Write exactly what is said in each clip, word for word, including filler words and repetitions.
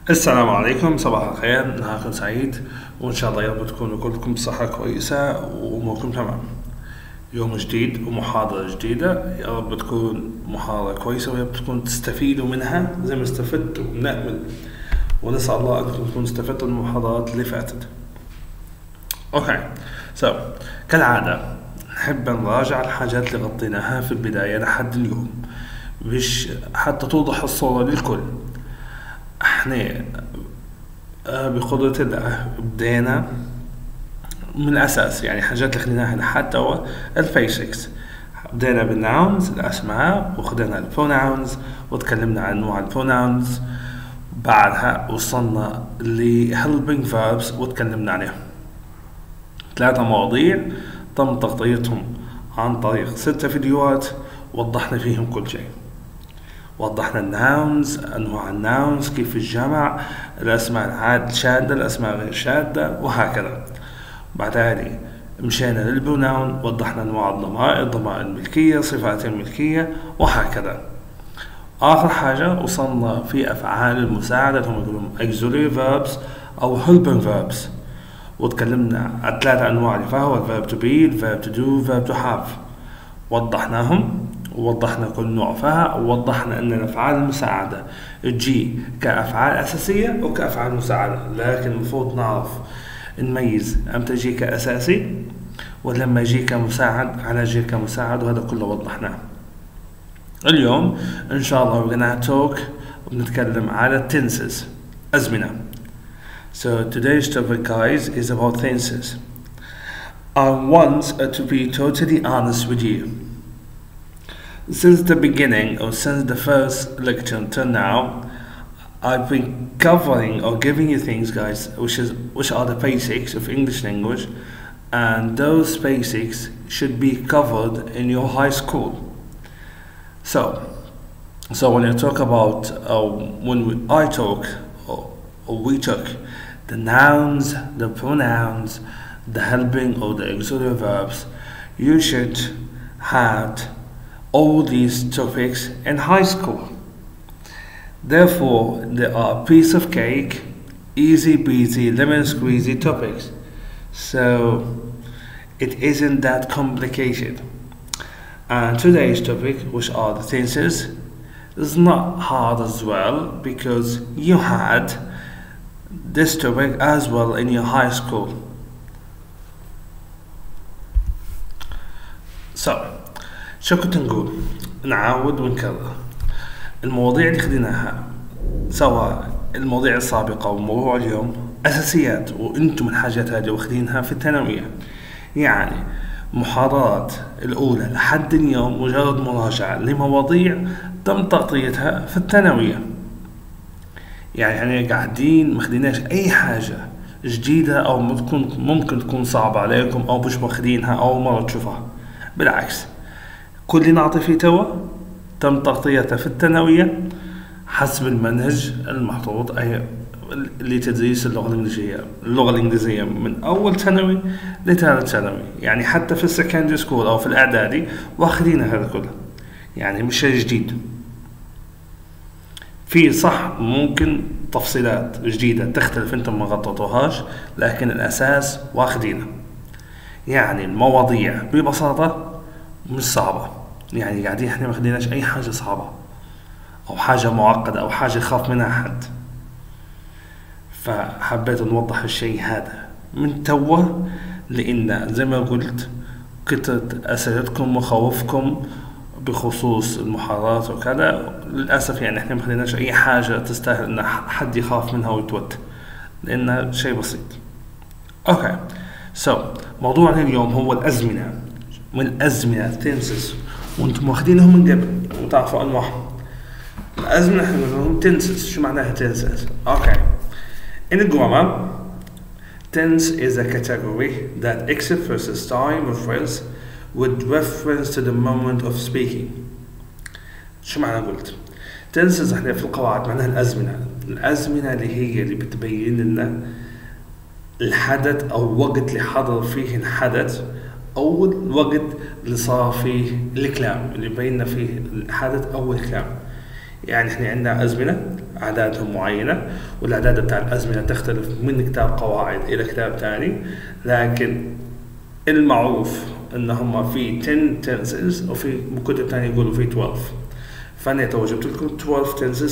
السلام عليكم، صباح الخير، نهاركم سعيد، وإن شاء الله يا رب تكونوا كلكم بصحة كويسة وأموركم تمام. يوم جديد ومحاضرة جديدة، يا رب تكون محاضرة كويسة ويا رب تكون تستفيدوا منها زي ما استفدتوا، ونأمل ونسأل الله أنكم تكونوا استفدتوا من المحاضرات اللي فاتت. أوكي، سو كالعادة نحب نراجع الحاجات اللي غطيناها في البداية لحد اليوم مش حتى توضح الصورة للكل. احنا بقدرة الله بدينا من الأساس، يعني حاجات اللي خليناها لحد توا البيسكس. بدينا بالناونز الأسماء، وخدنا البروناونز وتكلمنا عن أنواع البروناونز. بعدها وصلنا ل helping verbs وتكلمنا عليهم. ثلاثة مواضيع تم تغطيتهم عن طريق ستة فيديوهات وضحنا فيهم كل شيء. وضحنا الناونز، أنواع الناونز، كيف الجمع، الأسماء العاد شادة، الأسماء غير شادة، وهكذا. بعد ذلك مشينا للبروناون، وضحنا أنواع الضمائر، الضمائر الملكية، صفات الملكية، وهكذا. آخر حاجة وصلنا في أفعال المساعدة، هم يقولون auxiliary verbs أو helping verbs، وتكلمنا عن ثلاثة أنواع اللي فهو verb to be، verb to do، verb to have. وضحناهم ووضحنا كل نوع فيها، ووضحنا أن الأفعال المساعدة تجي كأفعال أساسية وكأفعال مساعدة، لكن المفروض نعرف نميز أمتى يجي كأساسي ولما يجي كمساعد على يجي كمساعد، وهذا كله وضحناه. اليوم إن شاء الله we're gonna talk وبنتكلم على tenses، أزمنة. So today's topic guys is about tenses. I want to be totally honest with you. Since the beginning, or since the first lecture until now, I've been covering or giving you things, guys, which is which are the basics of English language, and those basics should be covered in your high school. So, so when you talk about, uh, when we, I talk, or, or we talk, the nouns, the pronouns, the helping or the auxiliary verbs, you should have all these topics in high school. Therefore, they are a piece of cake, easy peasy, lemon squeezy topics. So it isn't that complicated. And today's topic, which are the tenses, is not hard as well because you had this topic as well in your high school. So شو كنت نقول؟ نعاود ونكرر المواضيع اللي خديناها، سواء المواضيع السابقة وموضوع اليوم أساسيات، وأنتم الحاجات هذه واخدينها في الثانوية. يعني محاضرات الأولى لحد اليوم مجرد مراجعة لمواضيع تم تغطيتها في الثانوية. يعني احنا قاعدين مخديناش أي حاجة جديدة أو ممكن ممكن تكون صعبة عليكم أو مش واخدينها أو مرة تشوفها. بالعكس، كل اللي نعطي فيه توا تم تغطيته في الثانوية حسب المنهج المحطوط، أي لتدريس اللغة الإنجليزية اللغة الإنجليزية من أول ثانوي لثالث ثانوي. يعني حتى في السكندري سكول أو في الإعدادي واخدين هذا كله، يعني مش شيء جديد. في صح ممكن تفصيلات جديدة تختلف انتم ما غطيتوهاش، لكن الأساس واخدينه. يعني المواضيع ببساطة مش صعبة، يعني قاعدين احنا ما خديناش اي حاجة صعبة او حاجة معقدة او حاجة يخاف منها حد. فحبيت نوضح الشيء هذا من توه، لان زي ما قلت كترت اسئلتكم وخوفكم بخصوص المحاضرات وكذا. للاسف يعني احنا ما خديناش اي حاجة تستاهل ان حد يخاف منها ويتوت، لانها شيء بسيط. اوكي، سو so, موضوعنا اليوم هو الازمنة. من الازمنة tenses، وانتم واخدينهم من قبل وتعرفوا انواعهم. الازمنة احنا نقولهم tenses. شو معناها tenses؟ اوكي. In grammar, tense is a category that expresses time of phrase with reference to the moment of speaking. شو معنى قلت؟ tenses احنا في القواعد معناها الازمنة. الازمنة اللي هي اللي بتبين لنا الحدث او وقت اللي حضر فيه الحدث، أو الوقت اللي صار فيه الكلام، اللي بينا فيه الحدث أو الكلام. يعني احنا عندنا أزمنة أعدادهم معينة، والأعداد بتاع الأزمنة تختلف من كتاب قواعد إلى كتاب تاني، لكن المعروف إن هم في عشرة tenses وفي كتب تانية يقولوا في اثنا عشر. فأنا تو جبت لكم اثنا عشر tenses،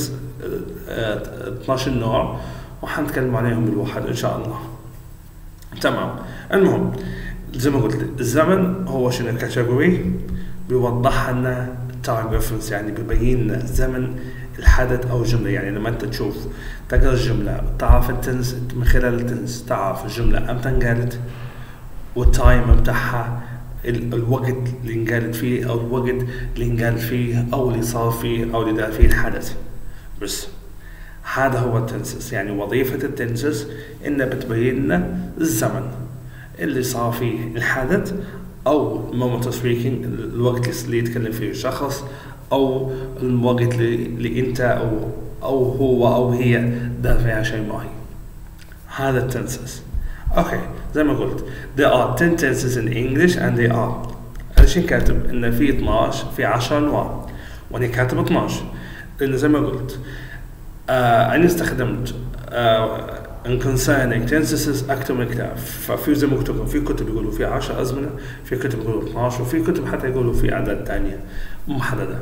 اثنا عشر نوع، وحنتكلم عليهم بالواحد إن شاء الله. تمام. المهم زي ما قلت الزمن هو شنو كاتيجوري بيوضح لنا time reference، يعني بيبين لنا زمن الحدث أو الجملة. يعني لما أنت تشوف تقرأ الجملة تعرف التنس من خلال التنس، تعرف الجملة أمتى انقالت والتايم بتاعها، الوقت اللي انقالت فيه أو الوقت اللي انقال فيه أو اللي صار فيه أو اللي دار فيه الحدث. بس هذا هو التنسس. يعني وظيفة التنسس إنه بتبين لنا الزمن اللي صار فيه الحدث أو moment of speaking، الوقت اللي يتكلم فيه الشخص، أو الوقت اللي, اللي أنت أو أو هو أو هي دار فيها شيء معين. هذا التنسس. أوكي زي ما قلت there are ten tenses in English and they are. عشان كاتب إن في اثناشر في عشرة أنواع، وأنا كاتب اثناشر لأن زي ما قلت آه أنا استخدمت آه in concerning tenses أكثر من كتاب. ففي زي ما قلت لكم في كتب يقولوا في عشر أزمنة، في كتب يقولوا اثناشر، وفي كتب حتى يقولوا في أعداد تانية محددة.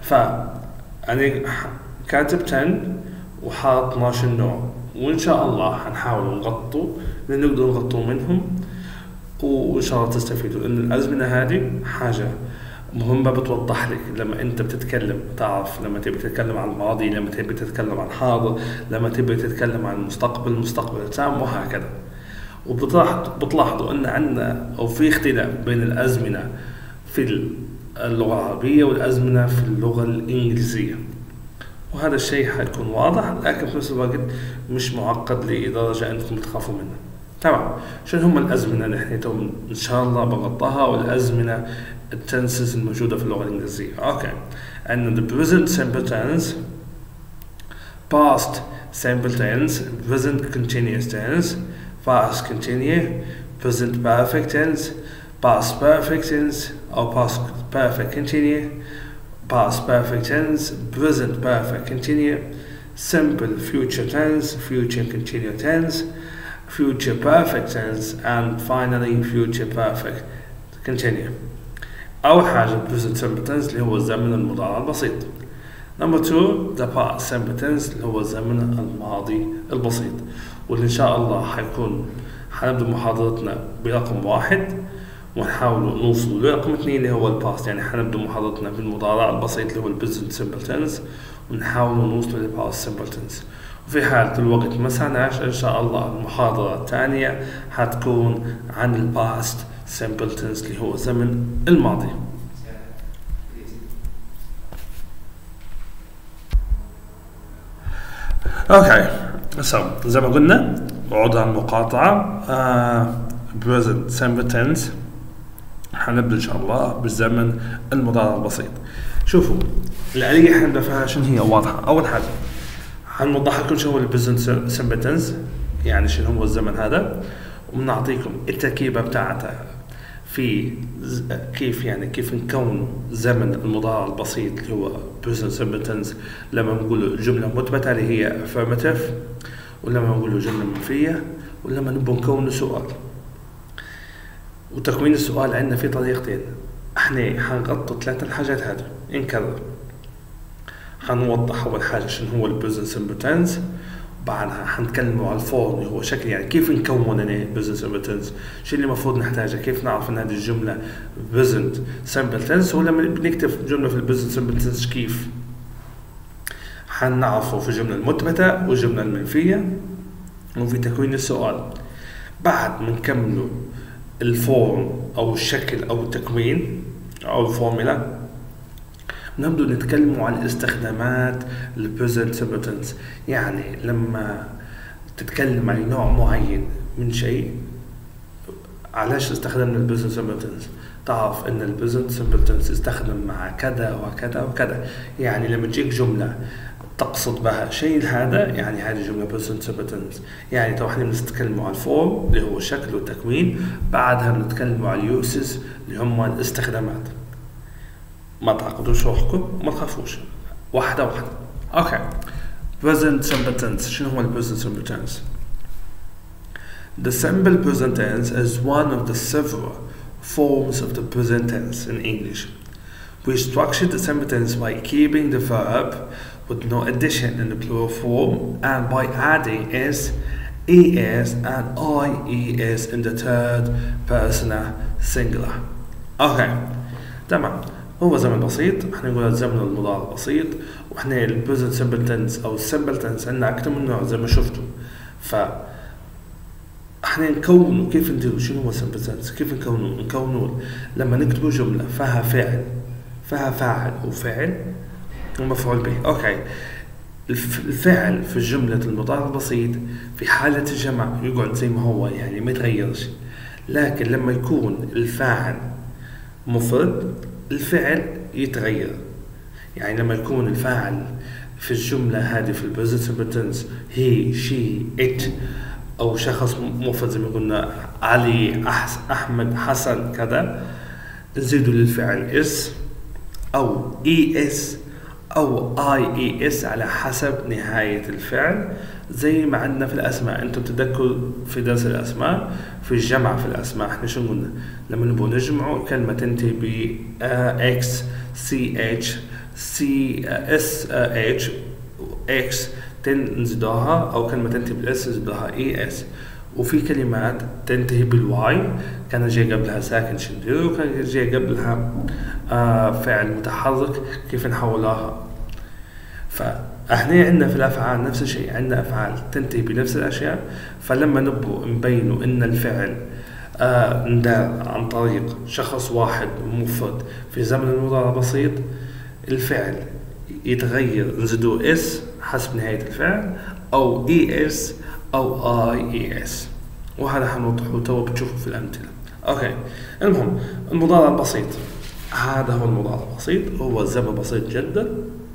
فأنا كاتب عشرة وحاط اثناشر نوع، وإن شاء الله حنحاول نغطوا من نقدر نغطوا منهم، وإن شاء الله تستفيدوا. لأن الأزمنة هذه حاجة مهمة بتوضح لك لما أنت بتتكلم، تعرف لما تبي تتكلم عن الماضي، لما تبي تتكلم عن حاضر، لما تبي تتكلم عن المستقبل، المستقبل التام، وهكذا. وبتلاحظوا أن عندنا أو في اختلاف بين الأزمنة في اللغة العربية والأزمنة في اللغة الإنجليزية، وهذا الشيء حيكون واضح لكن في نفس الوقت مش معقد لدرجة أنكم تخافوا منه. تمام. شنو هم الأزمنة اللي احنا إن شاء الله بغطاها، والأزمنة التنسز الموجودة في اللغة الإنجليزية. أوكي. عندنا the present simple tense، past simple tense، present continuous tense، past continuous، present perfect tense، past perfect tense أو past perfect continuous، past perfect tense، present perfect continuous، simple future tense، future continuous tense، future perfect tense، and finally future perfect continuous. أول حاجة present simple tense اللي هو الزمن المضارع البسيط. number two the past simple tense اللي هو الزمن الماضي البسيط، واللي إن شاء الله حيكون حنبدأ محاضرتنا برقم واحد ونحاول نوصل لرقم اثنين اللي هو الباست. يعني حنبدأ محاضرتنا بالمضارع البسيط اللي هو البريزنت سمبل تنس، ونحاول نوصل للباست سمبل تنس. وفي حالة الوقت ما سعناش إن شاء الله المحاضرة الثانية حتكون عن الباست سمبل تنس اللي هو زمن الماضي. اوكي so زي ما قلنا عودة المقاطعة uh, present simple tense. حنبدأ إن شاء الله بالزمن المضارع البسيط. شوفوا الآلية حنبدأ فيها شنو هي واضحة. أول حاجة حنوضح لكم شنو هو البريزنت سمبل تنس، يعني شنو هو الزمن هذا، وبنعطيكم التركيبة بتاعته في كيف يعني كيف نكون زمن المضارع البسيط اللي هو present simple tense لما نقول جملة مثبتة اللي هي affirmative، ولما نقول جملة منفية، ولما نبغى نكون سؤال. وتكوين السؤال عندنا في طريقتين. احنا حنغطي ثلاثة الحاجات هذه انكرر. حنوضح أول حاجة شنو هو البريزنت سمبل تنس، بعدها حنتكلموا على الفورم اللي هو شكل يعني كيف نكون انا بريزنت سمبل تنس، شو اللي المفروض نحتاجه، كيف نعرف ان هذه الجملة بريزنت سمبل تنس، ولما بنكتب جملة في البريزنت سمبل تنس كيف حنعرفه في الجملة المثبتة والجملة المنفية وفي تكوين السؤال. بعد منكملوا الفورم أو الشكل أو التكوين أو الفورمولا، نبدأ نتكلموا عن استخدامات البريزنت سمبل تنس. يعني لما تتكلم عن نوع معين من شيء، علاش استخدمنا البريزنت سمبل تنس، تعرف ان البريزنت سمبل تنس يستخدم مع كذا وكذا وكذا. يعني لما تجيك جملة تقصد بها شيء هذا، يعني هذه جملة present simple tense. يعني تو احنا بنتكلموا على الفورم اللي هو الشكل والتكوين، بعدها بنتكلموا على اليوسز اللي هم الاستخدامات. ما تعقدوش روحكم وما تخافوش، واحدة واحدة. اوكي present simple tense. شنو هو ال present simple tense؟ The simple present tense is one of the several forms of the present tense in English. We structure the simple tense by keeping the verb with no addition in the plural form and by adding s, es and ies in the third person singular. Okay, تمام. هو زمن بسيط، احنا نقول الزمن المضارع بسيط، واحنا ال present simple tense او simple tense عندنا اكثر من نوع زي ما شفتوا. ف احنا نكونه كيف نديروا شنو هو simple tense؟ كيف نكونه؟ نكونه لما نكتبوا جملة فيها فعل فيها فاعل وفعل ومفعول به. اوكي، الفعل في الجملة المضارع البسيط في حالة الجمع يقعد زي ما هو، يعني ما يتغيرش. لكن لما يكون الفاعل مفرد الفعل يتغير. يعني لما يكون الفاعل في الجملة هذه في البريزنت سمبل تنس هي شي ات أو شخص مفرد زي ما قلنا علي أحمد حسن كذا، نزيدوا للفعل اس أو اي اس أو اي اي اس على حسب نهاية الفعل، زي ما عندنا في الأسماء. أنتم تذكروا في درس الأسماء في الجمع في الأسماء احنا شو قلنا؟ لما نبغى نجمعوا كلمة تنتهي ب اكس سي اتش سي اس اتش اكس نزيدوها، أو كلمة تنتهي بالاس نزيدوها اي اس. وفي كلمات تنتهي بالواي كان جاي قبلها ساكن شنديرو، وكان جاي قبلها آه فعل متحرك كيف نحولها. فاحنا عندنا في الافعال نفس الشيء، عندنا افعال تنتهي بنفس الاشياء. فلما نبغوا نبينوا ان الفعل آه ندار عن طريق شخص واحد مفرد في زمن المضارع بسيط، الفعل يتغير نزيدوا اس حسب نهاية الفعل او اي اس او اي اي اس، وهذا حنوضحه تو بتشوفوا في الامثله. اوكي، المهم المضارع البسيط هذا هو المضارع البسيط، هو زمن بسيط جدا.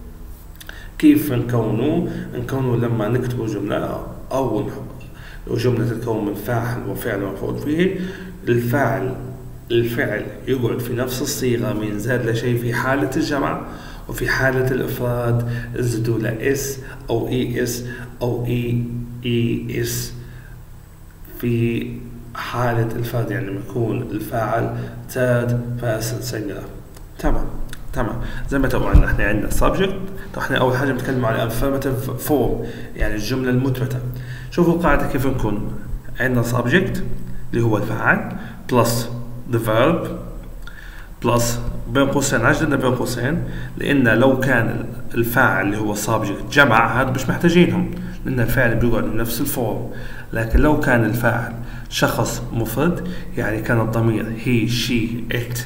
كيف نكونه؟ نكونه لما نكتب جمله او جمله تتكون من فاعل وفعل ومفعول فيه، الفاعل الفعل يقعد في نفس الصيغه من زاد لشيء في حاله الجمع، وفي حاله الافراد نزيدوا له اس او اي اس او اي اي اس في حالة الفرد، يعني لما يكون الفاعل third person singular. تمام تمام زي ما تقول احنا عندنا subject. طب احنا اول حاجة بنتكلم على affirmative form يعني الجملة المثبتة. شوفوا القاعدة كيف نكون عندنا subject اللي هو الفاعل plus the verb plus بين قوسين، عجلنا بين قوسين لان لو كان الفاعل اللي هو subject جمع هذا مش محتاجينهم لأن الفعل بيقعد بنفس الفورم. لكن لو كان الفاعل شخص مفرد يعني كان الضمير he she it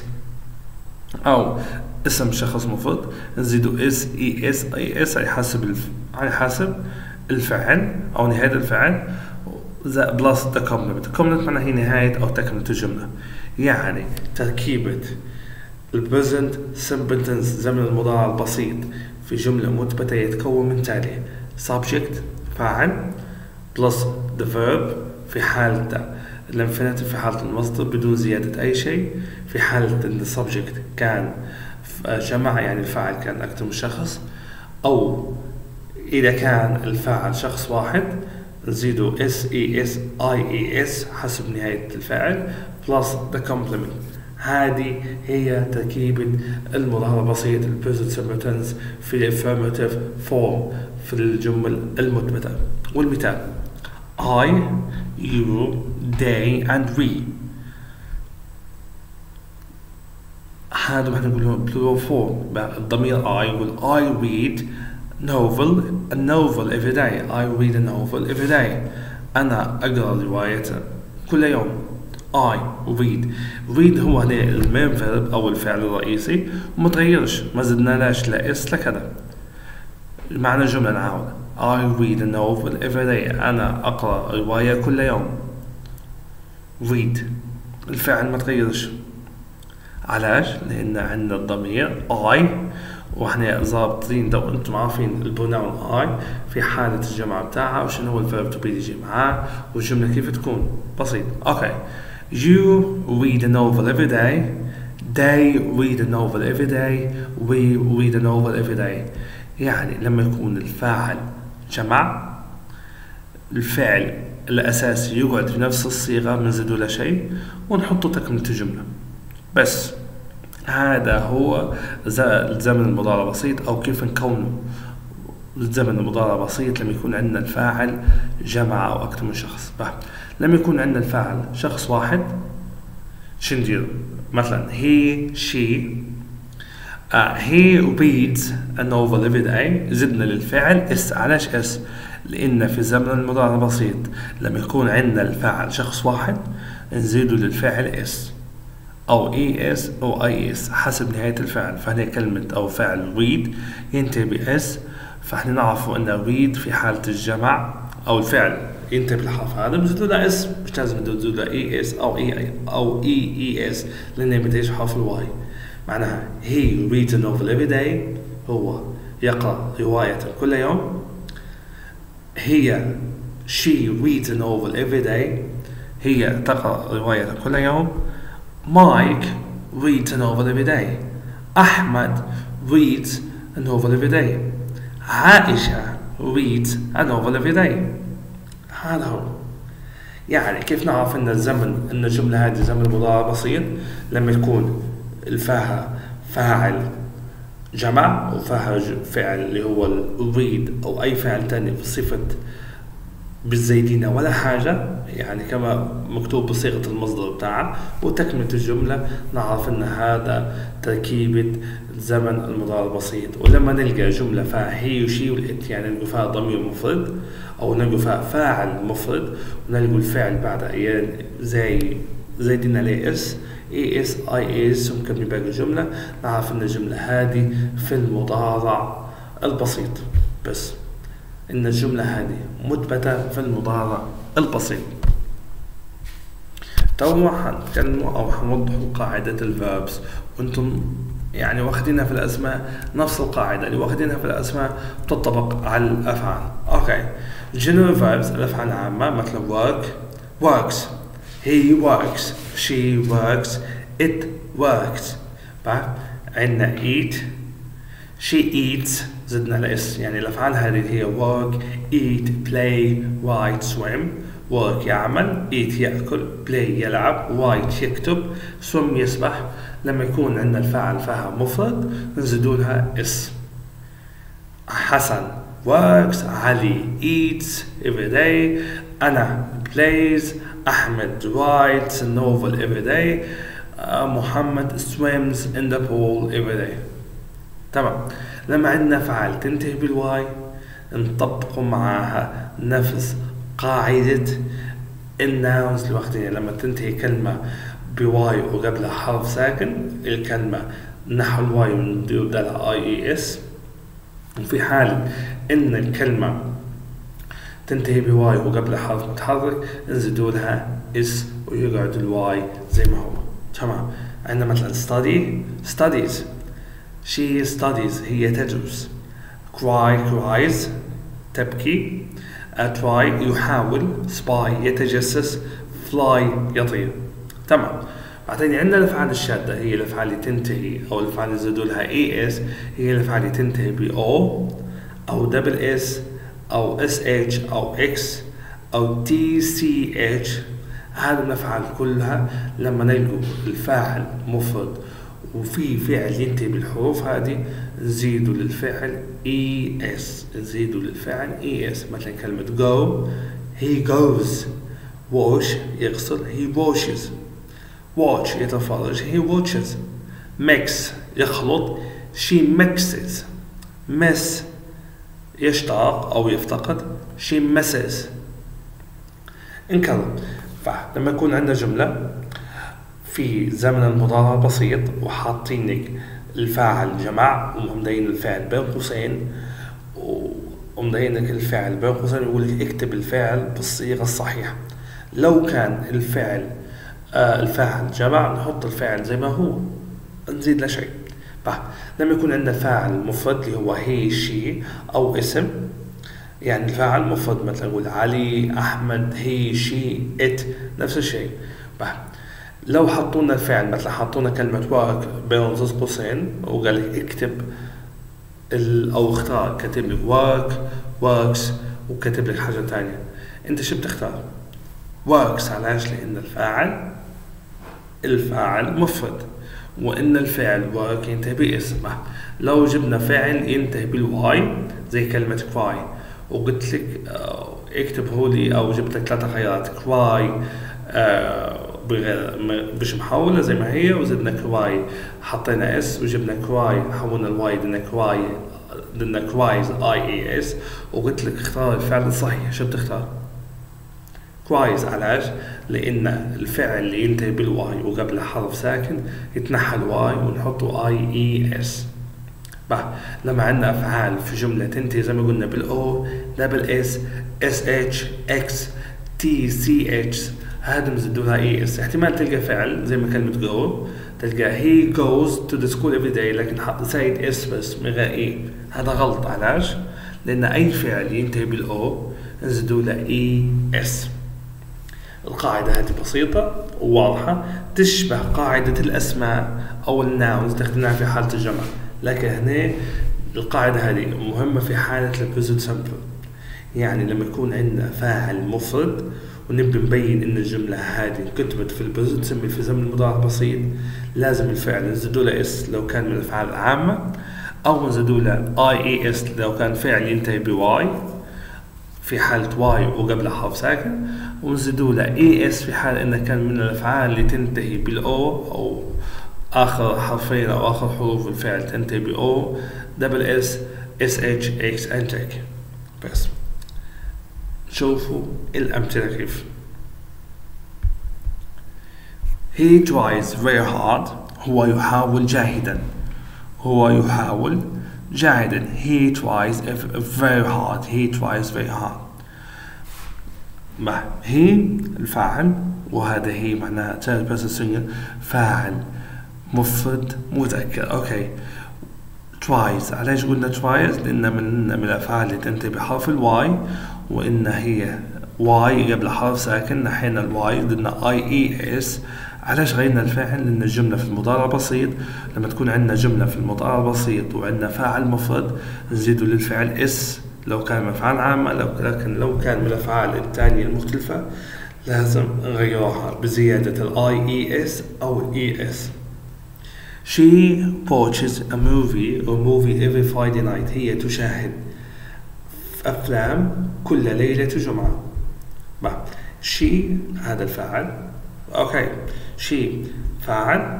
أو اسم شخص مفرد نزيدوا اس اي اس اي اس على حسب الف... على حسب الفعل أو نهاية الفعل بلس the complement. the complement معناها هي نهاية أو تكملة الجملة. يعني تركيبة البريزنت سمبل تنس زمن المضارع البسيط في جملة مثبتة يتكون من تالي: subject فاعل plus the verb في حالة الانفينيتيف في حالة المصدر بدون زيادة أي شيء، في حالة إن السبجكت كان جمع يعني الفاعل كان أكثر من شخص، أو إذا كان الفاعل شخص واحد نزيدوا اس اي اس اي اي اس حسب نهاية الفاعل plus the complement. هذه هي تركيبة المضارع البسيط البريزنت سمبل تنس في الافيرماتيف فورم في الجمل المثبتة. والمثال I, you, they and we. هذا ما نقوله plural form. الضمير I يقول I read novel a novel every day. I read a novel every day. أنا أقرأ رواية كل يوم. I read read هو هنا المين فيرب أو الفعل الرئيسي ومتغيرش، ما زدنالاش لا اس لا كذا. معنى الجملة نعاود I read a novel every day. أنا أقرأ رواية كل يوم. read الفعل ما تغيرش. علاش؟ لأن عندنا الضمير I وإحنا ضابطين لو أنتم عارفين البروناون I في حالة الجمع بتاعها وشنو هو الفيرب تو بي يجي معاه والجملة كيف تكون. بسيط. أوكي. You read a novel every day. They read a novel every day. We read a novel every day. يعني لما يكون الفاعل جمع، الفعل الأساسي يقعد في نفس الصيغة ما نزيدوا له شيء ونحطه تكملة الجملة بس. هذا هو الزمن المضارع بسيط، أو كيف نكونه الزمن المضارع بسيط لما يكون عندنا الفاعل جمع أو أكثر من شخص. لما يكون عندنا الفاعل شخص واحد شو ندير؟ مثلا he she uh, he reads a novel every day. زدنا للفعل اس. علاش اس؟ لأن في الزمن المضارع البسيط لما يكون عندنا الفاعل شخص واحد نزيدوا للفعل اس أو اي اس أو اي اس حسب نهاية الفعل. فهنا كلمة أو فعل read ينتهي باس، فاحنا نعرف أن read في حالة الجمع أو الفعل ينتهي بالحرف هذا بنزيدوا له اس، مش لازم نزيدوا له اي اس أو اي أو اي اي اس لأنه بتعيش حرف الواي. معناها he reads a novel every day، هو يقرأ رواية كل يوم. هي she reads a novel every day، هي تقرأ رواية كل يوم. Mike reads a novel every day. أحمد reads a novel every day. عائشة reads a novel every day. هذا هو. يعني كيف نعرف أن الزمن أن الجملة هذه زمن مضارع بسيط؟ لما يكون الفاعل فاعل جمع وفاعل فعل اللي هو read أو أي فعل تاني بصفة بالزيدين ولا حاجة، يعني كما مكتوب بصيغة المصدر بتاعه، وتكملة الجملة نعرف أن هذا تركيبة زمن المضارع البسيط. ولما نلقى جملة فيها هي وشي والإت، يعني نلقى فيها ضمير مفرد أو نلقى فيها فاعل مفرد ونلقى الفعل بعدها يعني زي زيدين عليه اس اي اس اي اس ومكمل باقي الجملة، نعرف أن الجملة هذه في المضارع البسيط بس. إن الجملة هذه مثبتة في المضارع البسيط. تو حنتكلموا أو حنوضحوا قاعدة الفيربس، وأنتم يعني واخدينها في الأسماء نفس القاعدة اللي واخدينها في الأسماء تطبق على الأفعال. أوكي. general verbs الأفعال العامة مثل work works، he works، she works، it works. بعد عندنا eat، she eats، زدنا الاس، يعني الافعال هذه هي work eat play write swim. work يعمل، eat ياكل، play يلعب، write يكتب، swim يسبح. لما يكون عندنا الفاعل فيها مفرد نزيدوا لها اس. حسن works، علي eats every day، انا plays، احمد writes a novel every day، محمد swims in the pool every day. تمام. لما عندنا فعل تنتهي بالواي نطبق معاها نفس قاعدة الناونز لوحدين. لما تنتهي كلمة بواي وقبلها حرف ساكن الكلمة نحو الواي وندير بدالها اي اي اس. وفي حال ان الكلمة تنتهي بواي وقبلها حرف متحرك نزيدوا لها اس ويقعد الواي زي ما هو. تمام. عندنا مثلا study studies، she studies هي تدرس، cry cries تبكي، try يحاول، spy يتجسس، fly يطير. تمام. بعدين عندنا الأفعال الشاذة هي الأفعال اللي تنتهي أو الأفعال اللي زادوا لها اي اس، هي الأفعال اللي تنتهي ب او أو دبل اس أو اس اتش أو اكس أو تي سي اتش. هذه الأفعال كلها لما نلقوا الفاعل مفرد وفي فعل ينتهي بالحروف هذه نزيدوا للفعل اي اس، نزيدوا للفعل اي اس. مثلا كلمة go he goes، wash يغسل he washes، watch يتفرج he watches، mix يخلط she mixes، miss يشتاق أو يفتقد she misses. انكرر. فلما يكون عندنا جملة في زمن المضارع البسيط وحاطينك الفاعل جمع ومدين الفعل بين قوسين ومدينك الفعل بين قوسين يقول لك اكتب الفعل بالصيغة الصحيحة. لو كان الفعل آه الفاعل جمع نحط الفعل زي ما هو نزيد له شيء. لما يكون عندنا فاعل مفرد اللي هو هي شي أو اسم، يعني الفاعل مفرد مثلا نقول علي أحمد هي شي ات نفس الشيء. لو حطونا الفعل مثلا حطونا كلمة work بين قوسين وقال لك اكتب او اختار كتب لك work works وكاتب لك حاجة تانية، انت شو بتختار؟ works علاش؟ لان الفاعل الفاعل مفرد، وان الفعل work ينتهي باسمه. لو جبنا فعل ينتهي بالواي زي كلمة cry وقلت لك اه اكتبه لي، او جبت لك ثلاثة خيارات cry اه مش محاولة زي ما هي، وزدنا كراي حطينا اس، وجبنا كراي حولنا الواي دنا كراي دنا كرايز اي اي اس، وقلت لك اختار الفعل الصحيح. شو بتختار؟ كرايز. علاش؟ لان الفعل اللي ينتهي بالواي وقبله حرف ساكن يتنحى الواي ونحطه اي اي اس. بقى لما عندنا افعال في جملة تنتهي زي ما قلنا بالاو دبل اس اس اتش اكس تي سي اتش، هذا مزدولها اي اس. احتمال تلقى فعل زي ما كلمة go تلقى he goes to the school every day لكن حط زايد اس بس من غير اي، هذا غلط. علاش؟ لان اي فعل ينتهي بالاو نزدولها اي اس. القاعدة هذه بسيطة وواضحة، تشبه قاعدة الاسماء او الناونز استخدمناها في حالة الجمع، لكن هنا القاعدة هذه مهمة في حالة البريزنت سمبل. يعني لما يكون عندنا فاعل مفرد ونبي نبين ان الجملة هذه كتبت في البريزنت سمبل في زمن المضارع البسيط، لازم الفعل نزيدوا له اس لو كان من الافعال العامة، او نزيدوا له اي اي اس لو كان فعل ينتهي بواي في حالة واي وقبل حرف ساكن، ونزيدوا له اي اس في حال انه كان من الافعال اللي تنتهي بالاو او اخر حرفين او اخر حروف الفعل تنتهي باو دبل اس اس اتش اكس ان تك. بس شوفوا الامثله كيف. he tries very hard هو يحاول جاهدا هو يحاول جاهدا he tries very hard he tries very hard. ما هي الفاعل وهذا هي معناها third person singular فاعل مفرد مذكر. اوكي tries. علاش قلنا tries؟ لان من من الافعال اللي تنتهي بحرف الواي، وان هي واي قبل حرف ساكن نحينا الواي قلنا اي اي اس. علاش غيرنا الفاعل؟ لان الجمله في المضارع البسيط لما تكون عندنا جمله في المضارع البسيط وعندنا فاعل مفرد نزيدوا للفعل اس لو كان من افعال عامه، لو لكن لو كان من الافعال الثانيه المختلفه لازم نغيروها بزياده الاي اي اس او الاي اس. She watches a movie or movie every Friday night. هي تشاهد أفلام كل ليلة جمعة. بقى she هذا الفاعل. أوكي she فاعل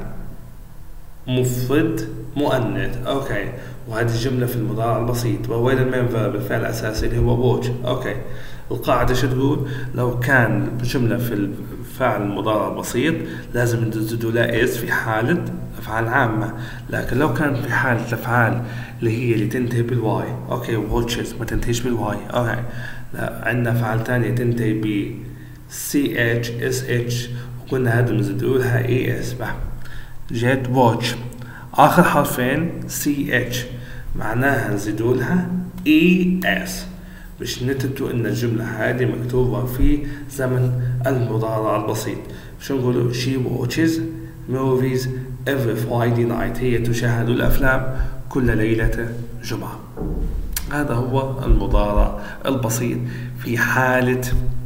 مفرد مؤنث. أوكي وهذه الجملة في المضارع البسيط، ووين المين فيرب الفعل الأساسي اللي هو watch. أوكي القاعدة شو تقول؟ لو كان جملة في الفعل المضارع البسيط لازم نزيدوا لا اس في حالة أفعال عامة، لكن لو كان في حالة الأفعال اللي هي اللي تنتهي بالواي، أوكي watches ما تنتهيش بالواي. أوكي لا عندنا أفعال تانية تنتهي ب سي اتش اس اتش وقلنا هذا نزيدوا لها اي اس. بقى جيت watch آخر حرفين سي اتش معناها نزيدوا لها اي اس باش نثبتوا ان الجملة هذه مكتوبة في زمن المضارع البسيط. شو نقولوا؟ she watches movies every Friday night. هي تشاهد الافلام كل ليلة جمعة. هذا هو المضارع البسيط في حالة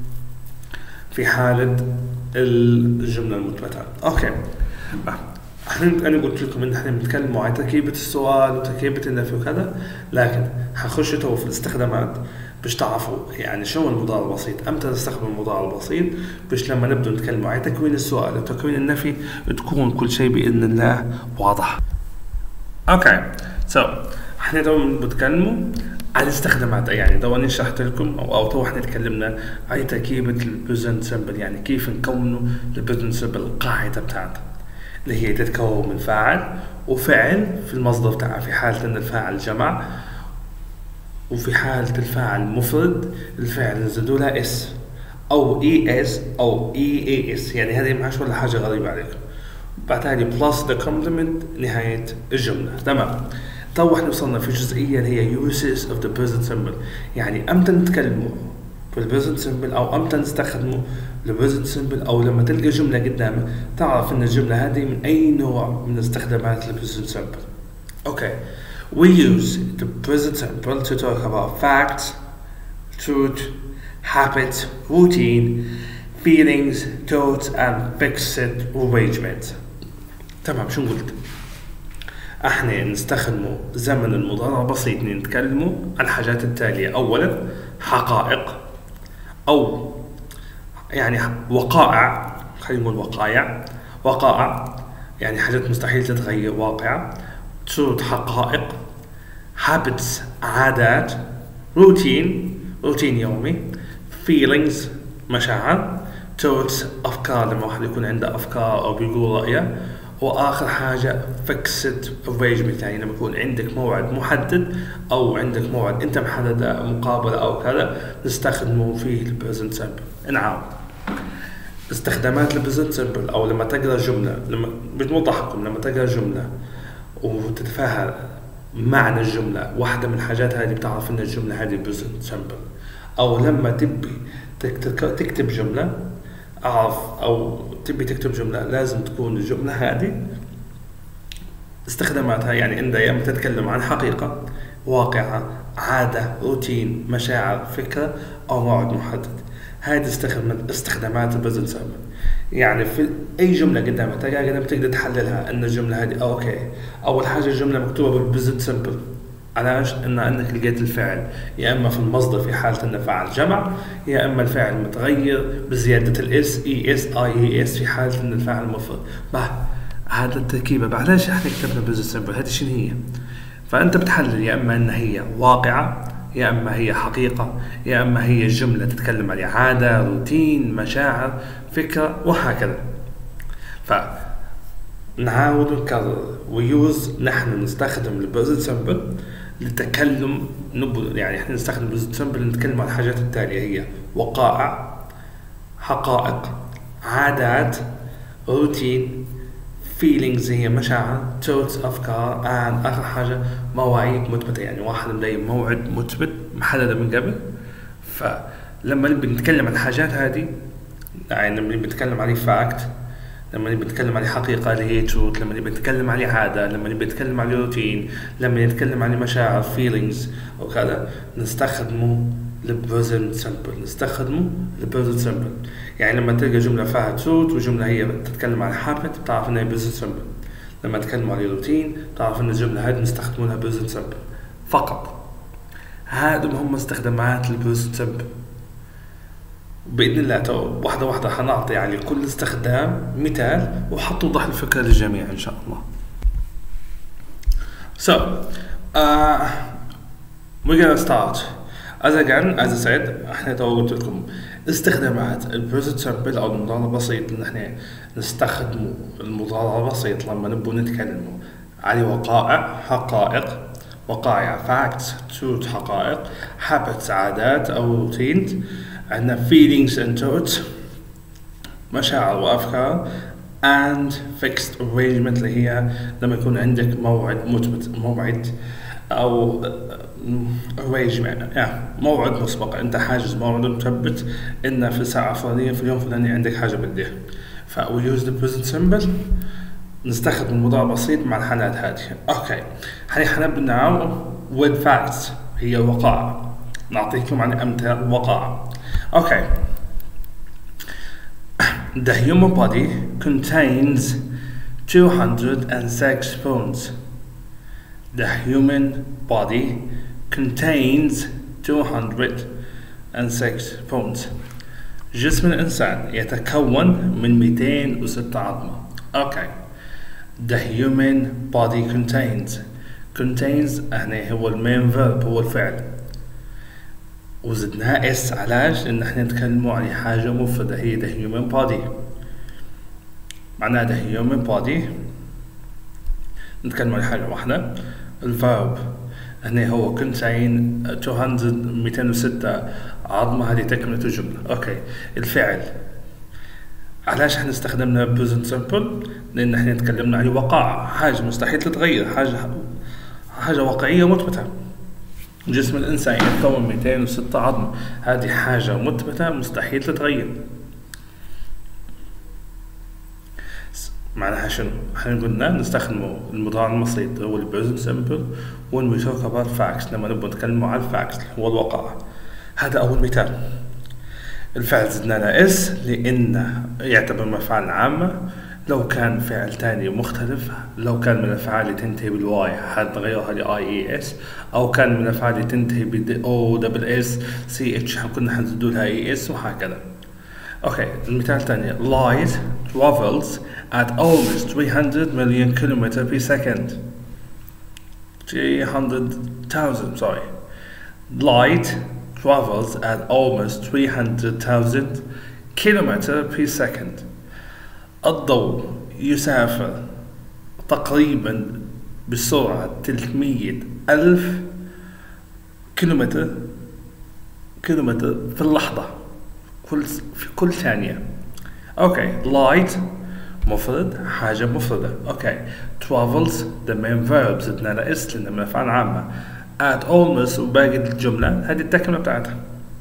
في حالة الجملة المثبتة. اوكي احنا انا قلت لكم ان احنا بنتكلم عن تركيبة السؤال وتركيبة النفي وكذا، لكن حخش تو في الاستخدامات باش تعرفوا يعني شو المضارع البسيط، امتى نستخدم المضارع البسيط، باش لما نبدأ نتكلم عن تكوين السؤال وتكوين النفي تكون كل شيء بإذن الله واضح. اوكي سو so, احنا تو بنتكلموا عن الاستخدامات، يعني تو انا شرحت لكم او, أو تو احنا تكلمنا عن تركيبة البريزنت سمبل، يعني كيف نكونوا البريزنت سمبل القاعدة بتاعتها اللي هي تتكون من فاعل وفعل في المصدر بتاعها في حالة ان الفاعل جمع، وفي حالة الفاعل مفرد الفعل نزيدوا لها اس او اي اس او اي اي اس، يعني هذه معاش ولا حاجة غريبة عليكم. بعدها بلس ذا كومبلمنت نهاية الجملة. تمام. تو احنا وصلنا في جزئية اللي هي uses of the present simple، يعني امتى نتكلموا في البريزنت سمبل او امتى نستخدموا البريزنت سمبل، او لما تلقى جملة قدامك تعرف ان الجملة هذه من اي نوع من استخدامات البريزنت سمبل. اوكي we use the present simple to talk about facts truth, habit, routine, feelings, thoughts and fixed arrangement. تمام. شو قلت؟ احنا نستخدموا زمن المضارع بسيط نتكلموا عن الحاجات التالية. اولا حقائق او يعني وقائع، خلينا نقول وقائع وقائع يعني حاجات مستحيل تتغير، واقعة. truth حقائق، habits عادات، routine روتين يومي، feelings مشاعر، thoughts أفكار لما واحد يكون عنده أفكار أو بيقول رأيه، وآخر حاجة fixed arrangement يعني لما يكون عندك موعد محدد أو عندك موعد أنت محدد مقابلة أو كذا نستخدمه فيه ال present simple. نعم. استخدامات ال present simple أو لما تقرأ جملة، لما بنوضح لكم لما تقرأ جملة وتتفهم معنى الجملة، واحدة من الحاجات هذه بتعرف إن الجملة هذه present simple. أو لما تبي تكتب جملة أعرف أو تبي تكتب جملة لازم تكون الجملة هذه استخداماتها يعني عند يا إما تتكلم عن حقيقة، واقعة، عادة، روتين، مشاعر، فكرة أو موعد محدد. هذه استخدامات present simple. يعني في أي جملة قدامك تلقى قدامك تقدر تحللها إن الجملة هذه أوكي. أول حاجة الجملة مكتوبة بالpresent simple، علاش؟ إن أنك لقيت الفعل يا إما في المصدر في حالة إنه فعل جمع، يا إما الفعل متغير بزيادة الاس اي اس اي اي اس في حالة إن الفعل مفرد. ما هذا التركيبة بعلاش إحنا كتبنا present simple هذه شنو هي؟ فأنت بتحلل يا إما إن هي واقعة، يا إما هي حقيقة، يا إما هي جملة تتكلم على عادة، روتين، مشاعر، فكرة وهكذا. فنعاود نكرر ويوز نحن نستخدم البريزنت سمبل للتكلم نب يعني احنا نستخدم البريزنت سمبل نتكلم عن الحاجات التالية هي وقائع، حقائق، عادات، روتين، feelings هي مشاعر، thoughts أفكار، and آخر حاجة مواعيد مثبتة يعني واحد ملاقي موعد مثبت محددة من قبل. فلما نبي نتكلم عن الحاجات هذه يعني لما نبي نتكلم عليه fact، لما نبي نتكلم عليه حقيقة اللي هي truth، لما نبي نتكلم عليه عادة، لما نبي نتكلم عليه روتين، لما نتكلم عليه مشاعر feelings وكذا نستخدمه البريزنت سمبل نستخدمه البريزنت سمبل. يعني لما تلقى جملة فيها truth وجملة هي تتكلم عن habit بتعرف انها بريزنت سمبل. لما تتكلم عن روتين بتعرف ان الجملة هذه نستخدمونها بريزنت سمبل فقط. هذول هم استخدامات البريزنت سمبل. بإذن الله تو واحدة واحدة حنعطي على يعني كل استخدام مثال وحتوضح الفكرة للجميع إن شاء الله. So, uh, we're gonna start. As again, as I said, احنا تو قلت لكم استخدامات البريزنت سمبل أو المضارع البسيط إن احنا نستخدمه المضارع البسيط لما نبغى نتكلموا على وقائع، حقائق، وقائع facts، truth حقائق، habits عادات أو routines، عندنا feelings and thoughts مشاعر وأفكار and fixed arrangement اللي هي لما يكون عندك موعد مثبت موعد أو arrangement يعني موعد مسبق. أنت حاجز موعد مثبت إن في الساعة الفلانية في اليوم الفلاني عندك حاجة بديه. ف we use the present simple نستخدم المضارع بسيط مع الحالات هذه. أوكي هني حنبدأ with facts هي وقائع. نعطيكم عن أمثلة وقائع. Okay. The human body contains two hundred six bones. The human body contains two hundred six bones. جسم الإنسان يتكون من مئتين وستة عظمة. Okay. The human body contains contains يعني هو المين verb هو الفعل. وزدناها اس علاش؟ لان احنا نتكلموا عن حاجه مفردة هي the human body. معناها the human body نتكلم عن حاجه واحده. الفيرب هنا هو contain مئتين وستة عظمه هذه تكمله الجمله. اوكي الفعل علاش احنا استخدمنا present simple؟ لان احنا تكلمنا عن وقائع حاجه مستحيل تتغير، حاجه حاجه واقعيه مثبته. جسم الإنسان يتكون مئتين وستة عظم، هذه حاجة مثبتة مستحيل تتغير. معناها شنو؟ احنا قلنا نستخدمه المضارع البسيط هو البريزنت سمبل when we talk about facts لما نبغى نتكلم عن الفاكس هو الوقائع. هذا أول مثال. الفعل زدنا له اس لأنه يعتبر من الأفعال العامة. لو كان فعل تاني مختلف، لو كان من الأفعال اللي تنتهي بالواي حنغيرها ل اي اي اس، أو كان من الأفعال اللي تنتهي ب او دبل اس سي اتش كنا حنزيدوا لها اي اس وهكذا. اوكي المثال الثاني light travels at almost three hundred million kilometers per second. three hundred thousand sorry. Light travels at almost three hundred thousand kilometers per second. الضوء يسافر تقريبا بسرعة ثلاثمية ألف كيلومتر كيلومتر في اللحظة، كل في كل ثانية. اوكي light مفرد، حاجة مفردة. اوكي travels the main verb زدنا لها اس لأنها من الأفعال العامة. at almost وباقي الجملة هذه التكملة بتاعتها.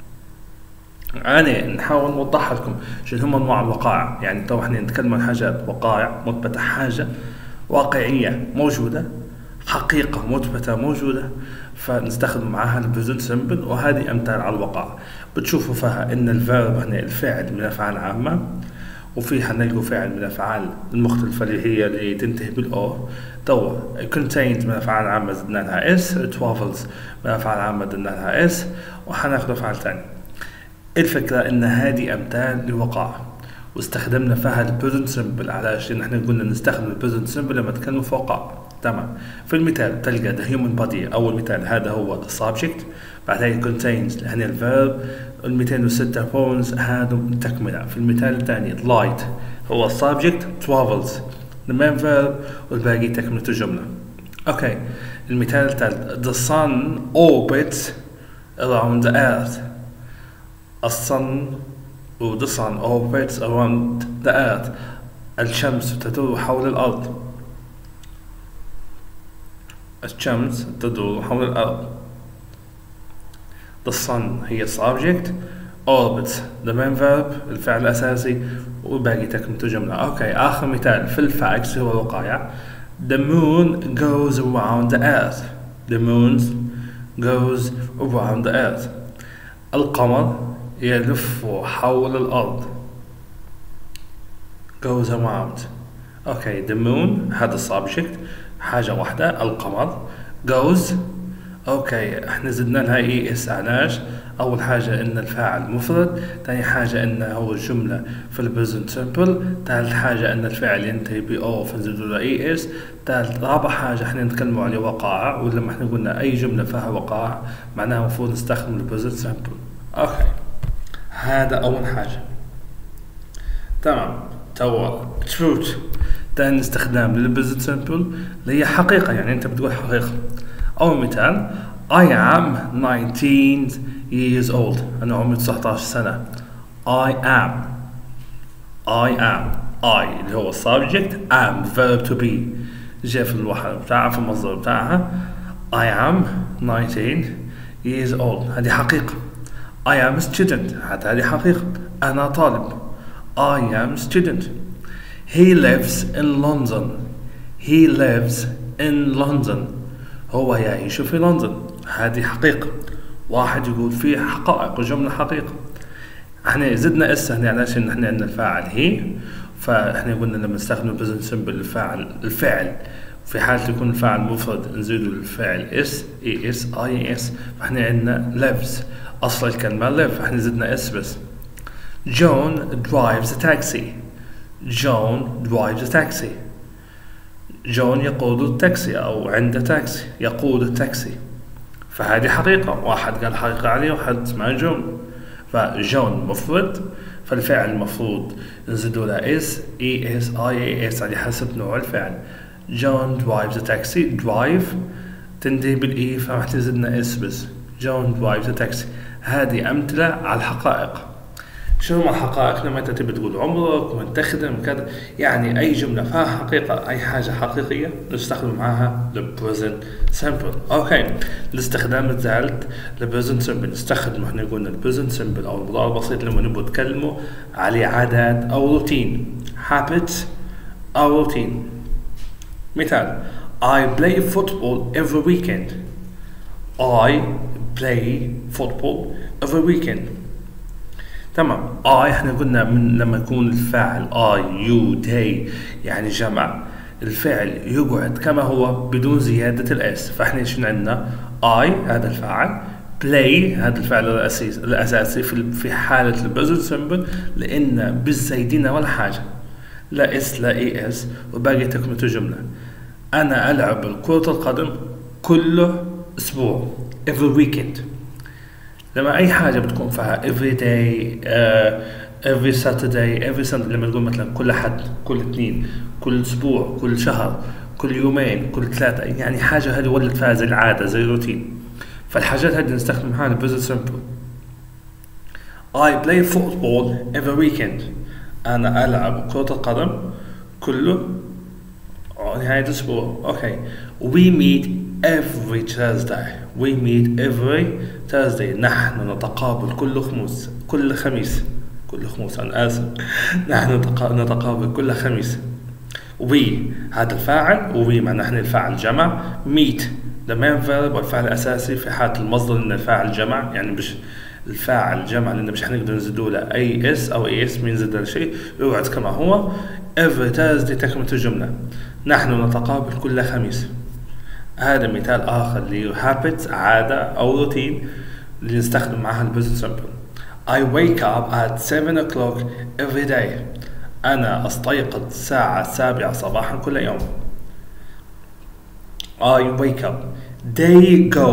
أنا نحاول نوضح لكم شو هم أنواع الوقائع. يعني تو احنا نتكلم عن حاجات وقائع مثبتة، حاجة واقعية موجودة، حقيقة مثبتة موجودة، فنستخدم معها البريزنت سمبل. وهذه أمثال على الوقائع بتشوفوا فيها إن الفيرب هنا الفعل من الأفعال العامة، وفي حنلقوا فعل من الأفعال المختلفة اللي هي اللي تنتهي بالأو. تو contained من الأفعال العامة زدنا لها اس، travels من الأفعال العامة زدنا لها اس، وحناخذ أفعال ثانية. الفكرة إن هذه أمثال لوقائع واستخدمنا فيها البريزنت سمبل. علاش؟ لأن احنا قلنا نستخدم البريزنت سمبل لما نتكلم في وقائع. تمام. في المثال تلقى the human body، أول مثال هذا هو subject، بعدين contains هنا الverb، المئتين وستة phones هذا تكملة. في المثال الثاني light هو subject travels the main verb والباقي تكملة الجملة. أوكي المثال الثالث the sun orbits around the earth. الصن و the sun orbits around the earth. الشمس تدور حول الأرض. الشمس تدور حول الأرض. the sun هي subject، orbits the main verb الفعل الأساسي، وباقي تكملة الجملة. أوكي آخر مثال في الفاكس هو الوقائع. the moon goes around the earth. the moon goes around the earth. القمر يلف حول الأرض. goes around. أوكي the moon هذا subject حاجة واحدة، القمر goes. اوكي احنا زدنا لها اي اس. علاش؟ اول حاجة ان الفاعل مفرد، ثاني حاجة ان هو الجملة في البريزنت سمبل، ثالث حاجة ان الفعل ينتهي ب او فنزيدوا له اي اس، ثالث رابع حاجة احنا نتكلموا على وقائع، ولما احنا قلنا اي جملة فيها وقائع معناها المفروض نستخدم البريزنت سمبل. اوكي هذا اول حاجة. تمام. تو truth ثاني استخدام للبريزنت سمبل اللي هي حقيقة، يعني انت بتقول حقيقة. أول مثال I am nineteen years old. أنا عمري تسعة عشر سنة. I am I am I اللي هو subject، am verb to be جاء في الوحدة بتاعها في المصدر بتاعها. I am nineteen years old هذه حقيقة. I am a student هذه حقيقة، أنا طالب. I am a student. He lives in London. He lives in London. هو يعيش في لندن هذه حقيقة. واحد يقول فيه حقائق وجملة حقيقة. احنا زدنا اس هنا علاش ان احنا عندنا الفاعل هي، فاحنا قلنا لما نستخدم البريزنت سمبل الفاعل الفعل في حالة يكون الفاعل مفرد نزيدوا الفعل اس اي اس اي اس، فاحنا عندنا lives اصل الكلمة live، احنا زدنا اس بس. John drives a taxi. John drives a taxi. جون يقود التاكسي أو عنده تاكسي، يقود التاكسي، فهذه حقيقة. واحد قال حقيقة عليه وحد اسمه جون، فجون مفرد فالفعل المفروض نزيدوا له اس اي اس اي اس على حسب نوع الفعل. جون درايفز ا تاكسي، درايف تنتهي بالاي فراح تزيدنا اس بس. جون درايفز ا تاكسي. هذه أمثلة على الحقائق. شنو ما الحقائق؟ لما انت تبي تقول عمرك وين تخدم كذا، يعني اي جمله فيها حقيقه، اي حاجه حقيقيه نستخدم معاها البريزنت سمبل. اوكي الاستخدام الثالث البريزنت سمبل نستخدم، احنا قلنا البريزنت سمبل او المضارع البسيط لما نبغى نتكلموا عليه عادات او روتين، habits او روتين. مثال I play football every weekend. I play football every weekend. تمام. I احنا قلنا من لما يكون الفاعل I you they يعني جمع، الفعل يقعد كما هو بدون زيادة الاس، فاحنا شنو عندنا؟ I هذا الفاعل، play هذا الفعل الأساسي الأساسي في في حالة البريزنت سمبل، لأن بالزايدين ولا حاجة، لا اس لا اي اس، وباقي تكملة الجملة. أنا ألعب كرة القدم كل أسبوع every weekend. لما أي حاجة بتكون فيها every day uh, every Saturday every Sunday، لما تقول مثلا كل أحد كل اثنين كل أسبوع كل شهر كل يومين كل ثلاثة، يعني حاجة هذه ولد فيها زي العادة زي روتين، فالحاجات هذه نستخدمها البريزنت سمبل. I play football every weekend. أنا ألعب كرة القدم كل نهاية الأسبوع. أوكي. We meet every Thursday. We meet every Thursday. نحن نتقابل كل خميس كل خميس كل خميس أنا آسف نحن نتقابل كل خميس. We هذا الفاعل، و we معناه نحن الفاعل جمع. meet the main verb والفعل الأساسي في حالة المصدر، لأن الفاعل جمع يعني مش الفاعل جمع، لأن مش حنقدر نزيدوا له أي اس أو اي اس بينزل له شيء، يقعد كما هو. every Thursday تكملة الجملة. نحن نتقابل كل خميس. هذا مثال آخر ل habits عادة أو روتين اللي نستخدم معها البريزنت سمبل. I wake up at seven o'clock every day. أنا أستيقظ الساعة السابعة صباحا كل يوم. I wake up. They go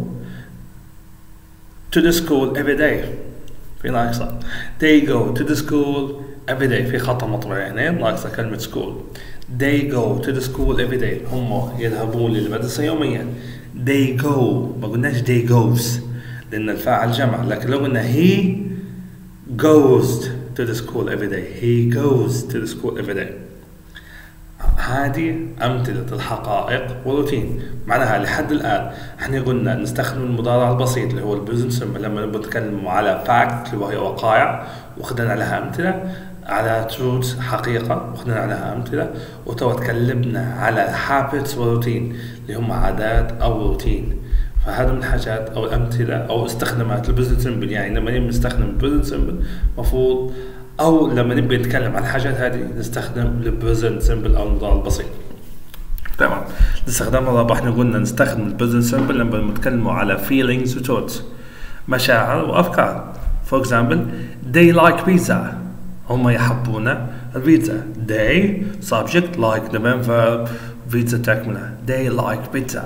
to the school every day. في ناقصة. They go to the school every day، في خطأ مطبوع هنا ناقصة كلمة school. They go to the school every day. هم يذهبون للمدرسة يوميا. They go، ما قلناش they goes لأن الفاعل جمع، لكن لو قلنا he goes to the school every day. He goes to the school every day. هذه أمثلة الحقائق والروتين. معناها لحد الآن احنا قلنا نستخدم المضارع البسيط اللي هو البريزنت سمبل لما نتكلم على fact اللي وهي وقائع، وخدنا عليها أمثلة، على truth حقيقة وخدنا عليها أمثلة، وتو تكلمنا على habits وروتين اللي هم عادات أو روتين. فهذا من الحاجات أو الأمثلة أو استخدامات البريزنت سمبل. يعني لما نبي نستخدم البريزنت سمبل مفروض، أو لما نبي نتكلم عن الحاجات هذه نستخدم البريزنت سمبل أو المضارع البسيط. تمام. الاستخدام الرابع احنا قلنا نستخدم البريزنت سمبل لما نتكلموا على feelings و thoughts، مشاعر وأفكار. For example, they like pizza. هم يحبون البيتزا. They subject like the main verb pizza تكملة. They like pizza.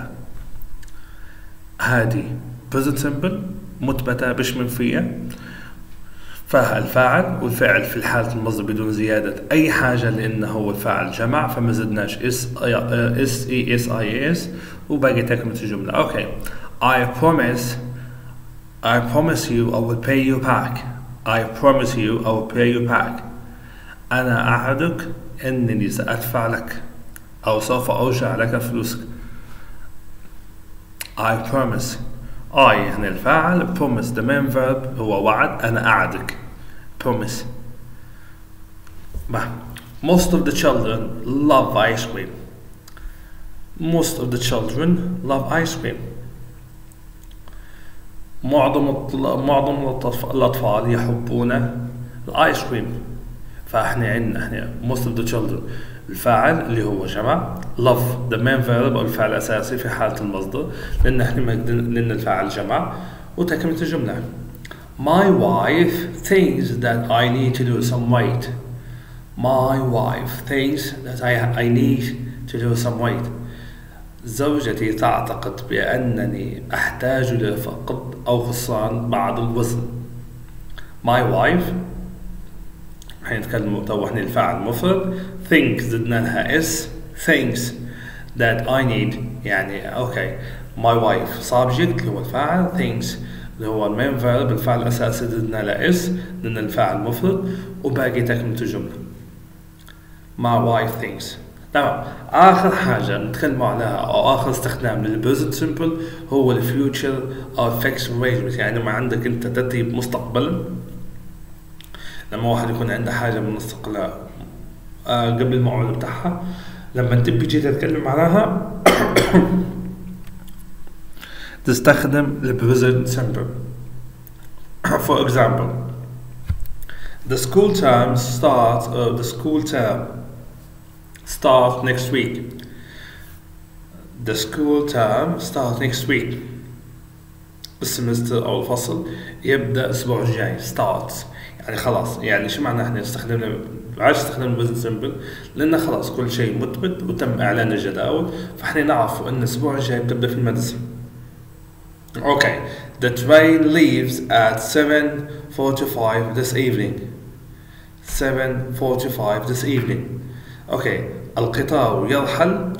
هذه present simple مثبتة بش منفية، فيها الفاعل والفعل في حالة المصدر بدون زيادة أي حاجة، لأنه هو الفاعل جمع فما زدناش اس اس اي اس اي اس، وباقي تكملة الجملة. أوكي. I promise I promise you I will pay you back. I promise you I will pay you back. أنا أعدك أنني سأدفع لك أو سوف أرجع لك فلوسك. I promise. I يعني الفاعل، promise the main verb هو وعد، أنا أعدك. promise. Most of the children love ice cream. Most of the children love ice cream. معظم معظم الأطفال يحبون الآيس كريم. فاحنا عندنا احنا most of the children الفاعل اللي هو جمع، love the main verb أو الفعل الأساسي في حالة المصدر، لأن احنا لأن الفاعل جمع، وتكملة الجملة. My wife thinks that I need to lose some weight. My wife thinks that I I need to lose some weight. زوجتي تعتقد بأنني أحتاج لفقد أو خسران بعض الوزن. My wife حنتكلم تو احنا الفاعل مفرد، think زدنا لها اس thinks that I need يعني اوكي. my wife subject اللي هو الفاعل، thinks اللي هو المين verb الفاعل الأساسي زدنا لها اس لأن الفاعل مفرد، وباقي تكملة الجملة. my wife thinks. تمام. آخر حاجة نتكلم عليها أو آخر استخدام للبريزنت سمبل هو الفيوتشر أو fixed arrangement. يعني لما عندك أنت ترتيب مستقبلا، لما واحد يكون عنده حاجة من مستقبلها آه قبل الموعد بتاعها، لما انت بيجي تتكلم عليها تستخدم البريزنت سمبل. For example, the school term starts uh, the school term starts next week. The school term starts next week. السمستر أو الفصل يبدأ الأسبوع الجاي. starts يعني خلاص. يعني شو معنى احنا استخدمنا عايش استخدمنا present simple؟ لأن خلاص كل شيء مثبت وتم إعلان الجداول، فاحنا نعرف إن الأسبوع الجاي بتبدأ في المدرسة. Okay, the train leaves at seven forty-five this evening. seven forty-five this evening. Okay, القطار يرحل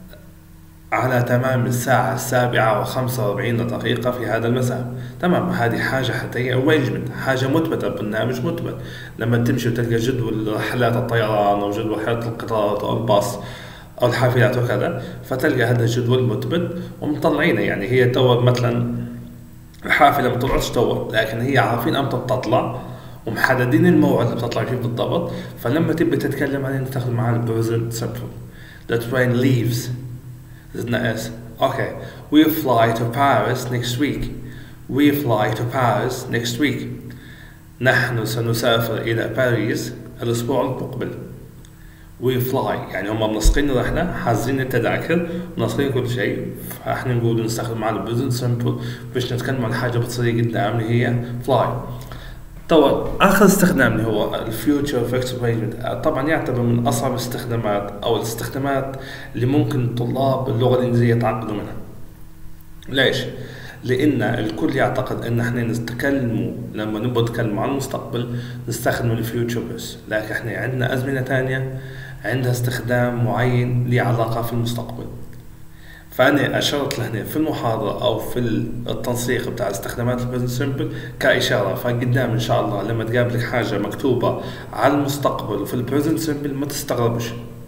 على تمام الساعة السابعة وخمسة وأربعين دقيقة في هذا المساء. تمام، هذه حاجة حتى هي arrangement، حاجة مثبتة، برنامج مثبت. لما تمشي وتلقى جدول رحلات الطيران أو جدول رحلات القطارات أو الباص أو الحافلات وكذا، فتلقى هذا الجدول مثبت ومطلعينه. يعني هي تو مثلا الحافلة ما طلعتش تو، لكن هي عارفين أمتى بتطلع ومحددين الموعد اللي بتطلع فيه بالضبط. فلما تبي تتكلم عليه تاخذ معاه البريزنت سمبل. The train leaves. إذن S. Okay. We fly to Paris next week. We fly to Paris next week. نحن سنسافر إلى باريس الأسبوع المقبل. We fly يعني هم منسقين الرحلة، حاجزين التذاكر، منسقين كل شيء. فاحنا نقول نستخدم معنا البريزنت سمبل باش نتكلم عن حاجة بتصير قدام اللي هي fly. طبعا آخر استخدام اللي هو الفيوتشر فيكس arrangement، طبعا يعتبر من أصعب الاستخدامات أو الاستخدامات اللي ممكن طلاب اللغة الإنجليزية يتعقدوا منها. ليش؟ لأن الكل يعتقد أن احنا نتكلموا لما نبغى نتكلم عن المستقبل نستخدم الفيوتشر بس، لكن احنا عندنا أزمنة تانية عندها استخدام معين له علاقة في المستقبل. فأنا أشرت لهنا في المحاضرة أو في التنسيق بتاع استخدامات البريزنت سمبل كإشارة، فقدام إن شاء الله لما تقابلك حاجة مكتوبة على المستقبل وفي البريزنت سمبل ما تستغربش.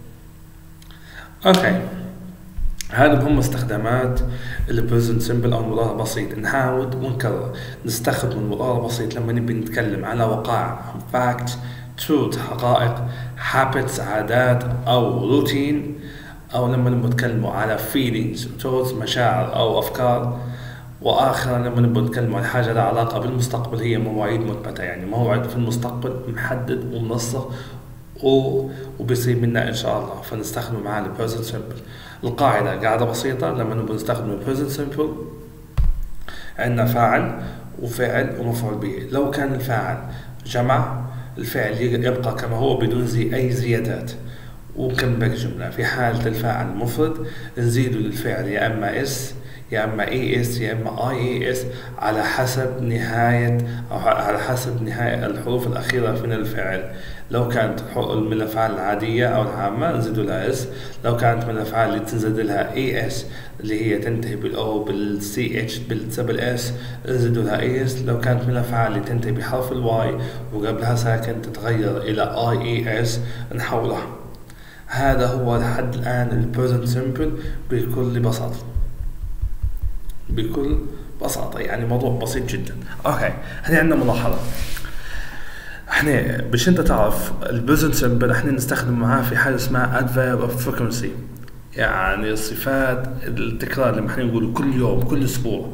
أوكي، هذا هم استخدامات البريزنت سمبل أو المضارع البسيط. نحاول ونكرر نستخدم المضارع البسيط لما نبي نتكلم على وقائع fact truth حقائق، habits عادات أو روتين، أو لما نبغى نتكلموا على feelings thoughts مشاعر أو أفكار. وآخرا لما نبغى نتكلموا عن حاجة لها علاقة بالمستقبل هي مواعيد مثبتة، يعني موعد في المستقبل محدد ومنسق وبيصير منا إن شاء الله، فنستخدم معاه ال present simple. القاعدة قاعدة بسيطة، لما نبغى نستخدم ال present simple عندنا فاعل وفعل ومفعول به. لو كان الفاعل جمع الفعل يبقى كما هو بدون زي أي زيادات وكم بقى جملة. في حالة الفاعل مفرد نزيد للفعل يا أما اس يا أما اي اس يا أما اي اي اس على حسب نهاية أو على حسب نهاية الحروف الأخيرة من الفعل. لو كانت من الأفعال العادية أو العامة نزيد لها اس. لو كانت من الأفعال اللي تنزد لها اي اس اللي هي تنتهي بالاو بالسي اتش بالدبل اس نزيد لها اي اس. لو كانت من الأفعال اللي تنتهي بحرف الواي وقبلها ساكن تتغير إلى اي اي اس نحولها. هذا هو لحد الآن البريزنت سمبل بكل بساطة، بكل بساطة يعني موضوع بسيط جدا. اوكي، هنا عندنا ملاحظة. احنا باش انت تعرف البريزنت سمبل احنا نستخدم معاه في حاجة اسمها adverb of frequency، يعني صفات التكرار لما احنا نقول كل يوم كل اسبوع.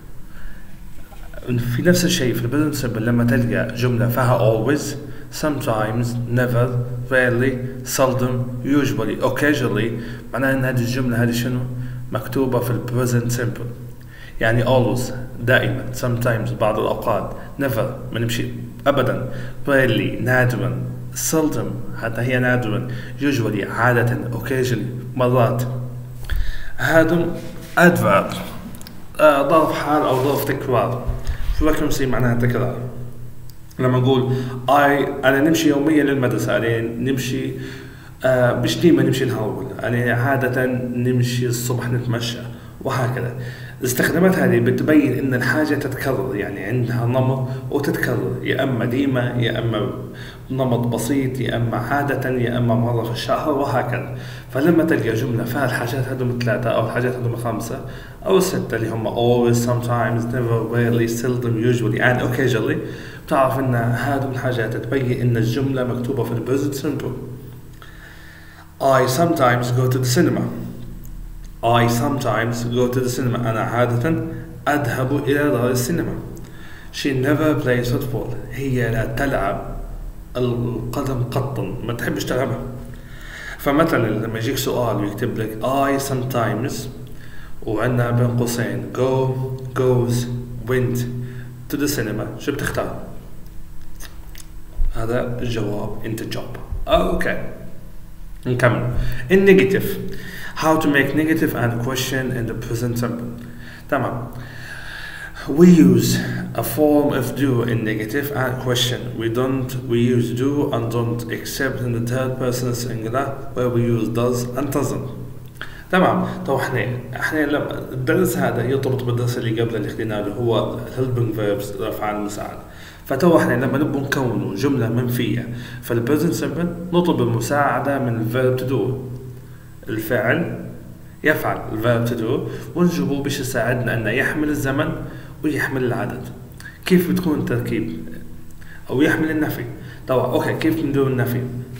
في نفس الشيء في البريزنت سمبل لما تلقى جملة فيها always sometimes never rarely seldom usually occasionally معناها ان هذه الجملة هذه شنو مكتوبة في البريزنت سمبل. يعني always دائما، sometimes بعض الأوقات، never ما نمشي أبدا، rarely نادرا، seldom حتى هي نادرا، usually عادة، occasionally مرات. هذا adverb آه ظرف حال أو ظرف تكرار. frequency معناها تكرار. لما نقول I أنا نمشي يوميا للمدرسة، أنا نمشي آه مش ديما نمشي نهرول، أنا عادة نمشي الصبح نتمشى وهكذا. الاستخدامات هذه بتبين ان الحاجة تتكرر، يعني عندها نمط وتتكرر، يا اما ديما يا اما نمط بسيط يا اما عادة يا اما مرة في الشهر وهكذا. فلما تلقى جملة فيها الحاجات هذول ثلاثة او الحاجات هذول خمسة او الستة اللي هم always sometimes never rarely seldom usually and occasionally بتعرف ان هذول الحاجات تبين ان الجملة مكتوبة في البريزنت سمبل. I sometimes go to the cinema. I sometimes go to the cinema. أنا عادة أذهب إلى دار السينما. she never plays football. هي لا تلعب القدم قطا، ما تحبش تلعبها. فمثلا لما يجيك سؤال ويكتب لك I sometimes وعندنا بين قوسين go goes went to the cinema، شو بتختار؟ هذا الجواب انت جواب. اوكي نكمل. النيجاتيف how to make negative and question in the present simple. تمام. We use a form of do in negative and question. We don't we use do and don't except in the third person singular where we use does and doesn't. تمام. طب احنا احنا لما الدرس هذا يرتبط بالدرس اللي قبله اللي خديناه اللي هو helping verbs الافعال المساعدة. فتو احنا لما نبغى نكون جملة منفية فالبريزنت سمبل نطلب المساعدة من الفيرب to do. الفعل يفعل الفيرب to do ونجيبه باش يساعدنا انه يحمل الزمن ويحمل العدد. كيف بتكون التركيب او يحمل النفي؟ طبعا اوكي كيف ندير النفي؟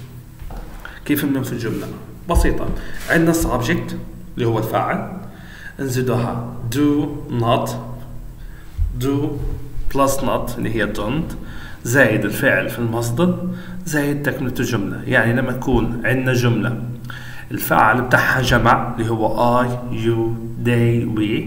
كيف بننفي الجملة؟ بسيطة. عندنا subject اللي هو الفاعل نزيدوها do not do plus not اللي هي don't زائد الفعل في المصدر زائد تكملة الجملة. يعني لما تكون عندنا جملة الفاعل بتاعها جمع اللي هو I you they we،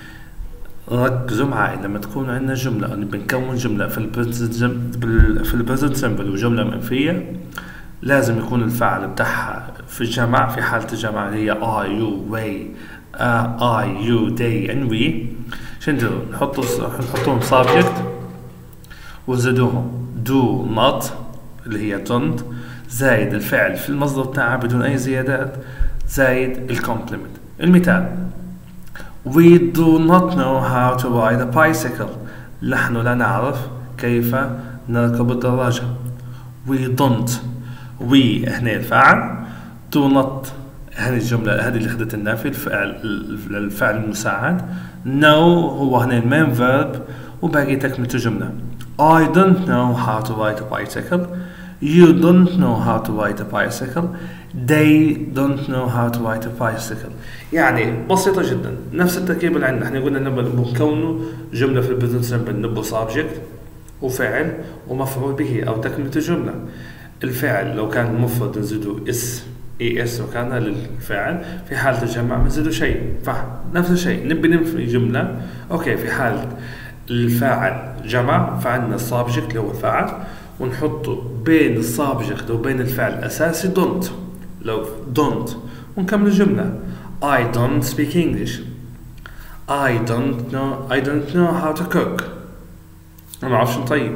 ركزوا معي لما تكون عندنا جملة أو بنكون جملة في البريزنت في البريزنت سمبل وجملة منفية لازم يكون الفاعل بتاعها في الجمع في حالة الجمع اللي هي I you we uh, I you they and we. شو نديروا؟ نحطوا نحطوهم subject ونزيدوهم do not اللي هي don't زايد الفعل في المصدر بتاعها بدون أي زيادات زايد الكومبلمنت. المثال We do not know how to ride a bicycle. نحن لا نعرف كيف نركب الدراجة. We don't we هنا الفاعل do not هذه الجملة هذه اللي أخذت النافي الفعل الفعل المساعد. No هو هنا المين verb وباقي تكملة الجملة. I don't know how to ride a bicycle. You don't know how to ride a bicycle. They don't know how to ride a bicycle. يعني بسيطة جدا نفس التركيب اللي عندنا. احنا قلنا نبغى نكونه جملة في البريزنت سمبل نبغى subject وفعل ومفعول به أو تكملة الجملة. الفعل لو كان مفرد نزيدو اس اي اس وكان للفعل. في حالة الجمع ما نزيدو شيء. فنفس الشيء نبي ننفي جملة اوكي في حالة الفاعل جمع فعندنا السابجكت اللي هو الفاعل ونحطه بين السابجكت وبين الفعل الأساسي don't. لو don't ونكمل الجملة I don't speak English. I don't know I don't know how to cook. أنا ما أعرفش نطيب.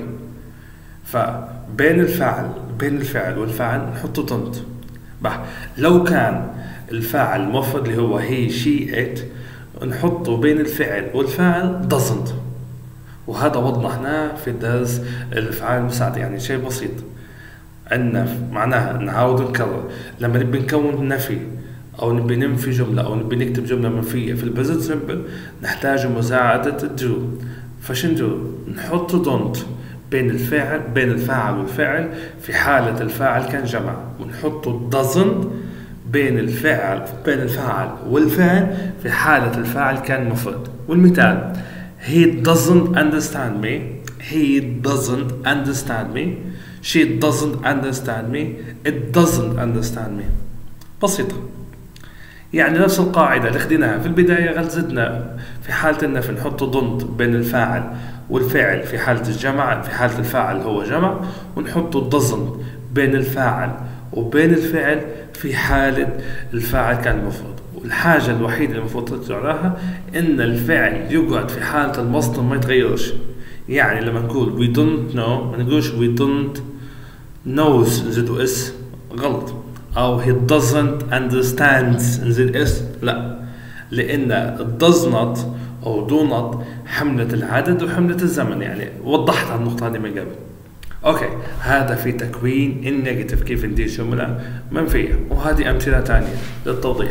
فبين الفعل بين الفعل والفعل نحطه don't. بح لو كان الفاعل مفرد اللي هو he she it نحطه بين الفعل والفاعل doesn't. وهذا وضحناه في درس الافعال المساعدة. يعني شيء بسيط عندنا معناها نعاود نكرر لما نبي نكون نفي او نبي ننفي جملة او نبي نكتب جملة منفية في البريزنت سمبل نحتاج مساعدة الدو. فش ندير؟ نحط don't بين الفعل بين الفاعل والفعل في حالة الفاعل كان جمع ونحط doesn't بين الفعل بين الفاعل والفعل في حالة الفاعل كان مفرد. والمثال He doesn't understand me. He doesn't understand me. She doesn't understand me. It doesn't understand me. بسيطة. يعني نفس القاعدة اللي خديناها في البداية غل زدنا في حالة النفي نحط don't بين الفاعل والفعل في حالة الجمع في حالة الفاعل هو جمع ونحط doesn't بين الفاعل وبين الفعل في حالة الفاعل كان مفرد. الحاجة الوحيدة اللي المفروض ترجع لها إن الفعل يقعد في حالة المصدر ما يتغيرش. يعني لما نقول we don't know ما نقولش we don't knows نزيدو اس غلط أو he doesn't understands نزيد اس لا لأن does not أو do not حملة العدد وحملة الزمن. يعني وضحت النقطة هذه من قبل. اوكي هذا في تكوين النيجاتيف كيف ندير جملة منفية وهذه أمثلة ثانية للتوضيح.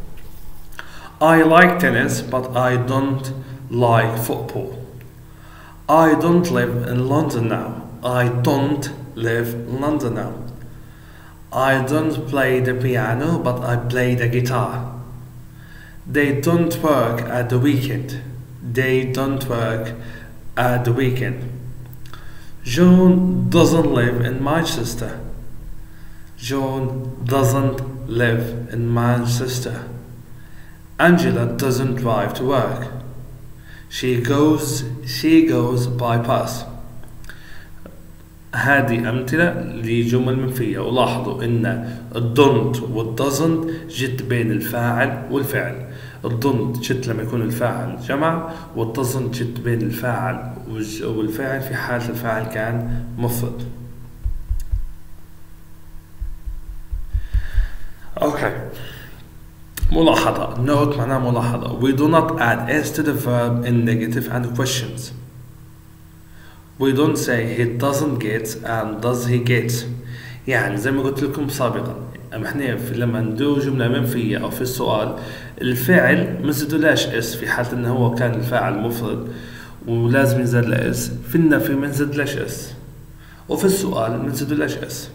I like tennis but I don't like football. I don't live in London now. I don't live in London now. I don't play the piano but I play the guitar. They don't work at the weekend. They don't work at the weekend. John doesn't live in Manchester. John doesn't live in Manchester. Angela doesn't drive to work. She goes she goes by bus. هذه أمثلة لجمل منفية، ولاحظوا إن الدونت والدزنت جت بين الفاعل والفعل. الدونت جت لما يكون الفاعل جمع، والدزنت جت بين الفاعل والفعل في حالة الفاعل كان مفرد. أوكي، ملاحظة. note معناها ملاحظة. We do not add s to the verb in negative and questions. We don't say he doesn't get and does he get. يعني زي ما قلت لكم سابقا، احنا لما ندو جملة منفية أو في السؤال الفعل منزيدولاش اس في حالة إنه هو كان الفاعل مفرد ولازم ينزل له اس. في النفي منزيدولاش اس، وفي السؤال منزيدولاش اس.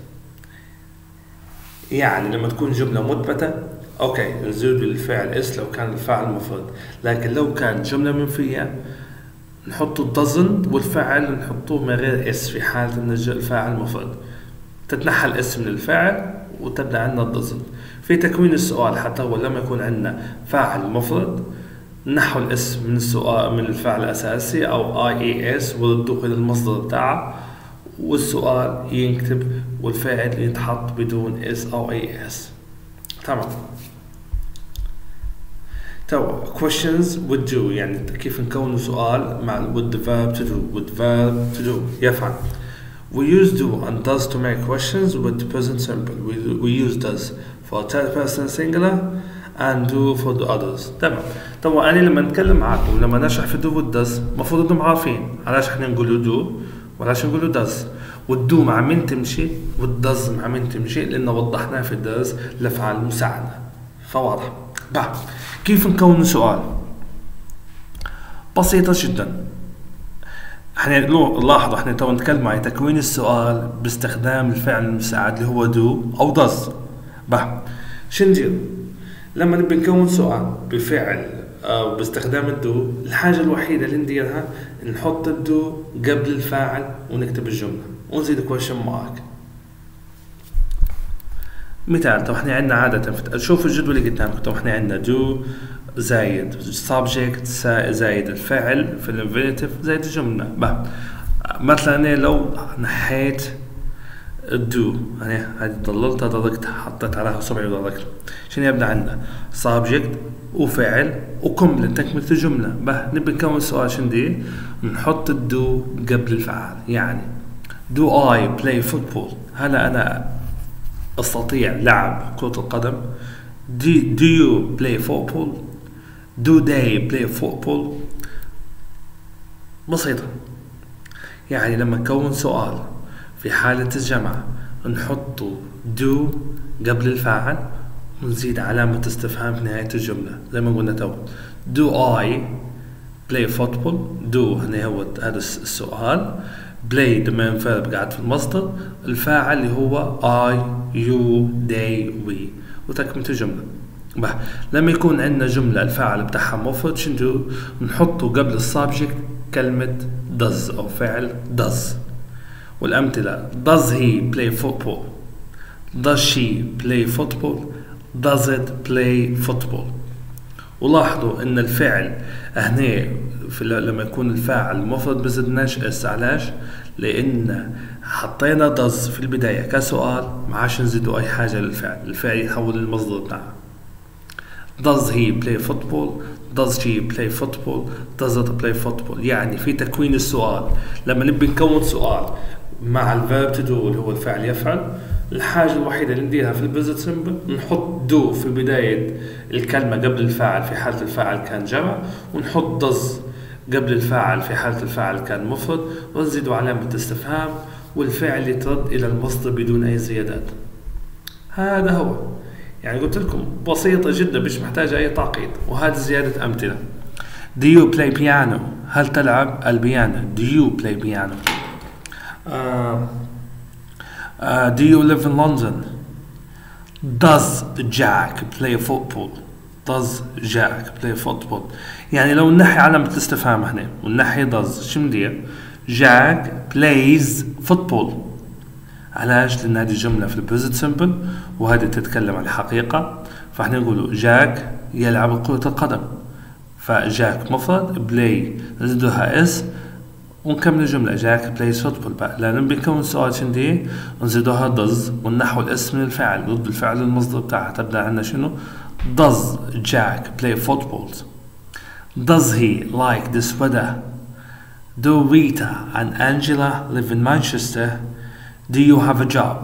يعني لما تكون جملة مثبتة اوكي نزيد الفعل اس لو كان الفاعل مفرد، لكن لو كان جملة منفية نحط doesn't والفعل نحطوه من غير اس في حالة ان الفاعل مفرد. تتنحى الاس من الفعل وتبدأ عندنا doesn't. في تكوين السؤال حتى هو لما يكون عندنا فاعل مفرد نحو الاس من السؤال من الفعل الاساسي او اي اي اس وردوه الى المصدر بتاعه، والسؤال ينكتب والفاعل يتحط بدون اس او اي اس. تمام. تو questions with do يعني كيف نكون سؤال مع with the verb to do with verb to do يفعل. We use do and does to make questions with the present simple. We, we use does for third person singular and do for the others. تمام. طبعا أنا لما نتكلم معاكم لما نشرح في do with does المفروض إنكم عارفين علاش إحنا نقولوا do وعلاش نقولوا does. والدو مع مين تمشي والدز مع مين تمشي لأن وضحناه في الدز لأفعال المساعدة، فواضح. بعد كيف نكون سؤال؟ بسيطة جدا. احنا لاحظوا احنا تو نتكلم عن تكوين السؤال باستخدام الفعل المساعد اللي هو دو أو دز. بعد شو ندير؟ لما نبي نكون سؤال بفعل أو باستخدام الدو، الحاجة الوحيدة اللي نديرها نحط الدو قبل الفاعل ونكتب الجملة ونزيد question mark. مثال، طب احنا عندنا عادة شوفوا الجدول اللي قدامكم. طب احنا عندنا do زايد subject زايد الفعل في الانفينيتيف زايد الجملة. بقى مثلا لو نحيت الدو يعني هذه ضللتها درجت حطيت عليها سبعة درجة، شنو يبدأ عندنا subject وفعل وكملة تكملة الجملة. بقى نبي نكون سؤال شنو دي؟ نحط الدو قبل الفعل. يعني do I play football؟ هل أنا أستطيع لعب كرة القدم؟ do, do you play football؟ do they play football؟ بسيطة. يعني لما نكون سؤال في حالة الجمع نحط do قبل الفاعل ونزيد علامة استفهام في نهاية الجملة زي ما قلنا تو. do I play football؟ do هنا هو هذا السؤال، play the main verb قاعد في المصدر، الفاعل اللي هو I you they we وتكملة الجملة. بقى لما يكون عندنا جملة الفاعل بتاعها مفرد شنو نحطه قبل السبجكت كلمة does أو فعل does. والأمثلة does he play football؟ does she play football؟ does it play football؟ ولاحظوا ان الفعل هنا في لما يكون الفاعل مفرد بزدناش اس. علاش؟ لان حطينا does في البداية كسؤال ما عادش نزيدوا اي حاجة للفعل، الفعل يتحول للمصدر بتاعه. does he play football؟ does she play football؟ does it play football؟ يعني في تكوين السؤال لما نبي نكون سؤال مع الفيرب to do اللي هو الفعل يفعل، الحاجة الوحيدة اللي نديرها في البريزنت سمبل نحط do في بداية الكلمة قبل الفاعل في حالة الفاعل كان جمع، ونحط does قبل الفاعل في حالة الفاعل كان مفرد، ونزيدوا علامة استفهام والفعل يترد إلى المصدر بدون أي زيادات. هذا هو يعني قلت لكم بسيطة جدا مش محتاجة أي تعقيد. وهذه زيادة أمثلة. Do you play piano؟ هل تلعب البيانو؟ Do you play piano؟ uh, Uh, do you live in London؟ Does Jack play football؟ does Jack play football. يعني لو نحي علامة الاستفهام هنا ونحي does شو ندير؟ Jack plays football. علاش؟ لأن هذه جملة في البريزنت سمبل وهذه تتكلم عن الحقيقة، فاحنا نقولوا جاك يلعب كرة القدم. فجاك مفرد، بلاي نزيدوها اس ونكمل الجملة جاك بلايز فوتبول. بقى لأن بنكون سؤال شندي نزيدوها does ونحو الاسم من الفعل ضد الفعل المصدر بتاعها. تبدأ عندنا شنو؟ does Jack play football? Does he like this weather? Do Rita and Angela live in Manchester? Do you have a job?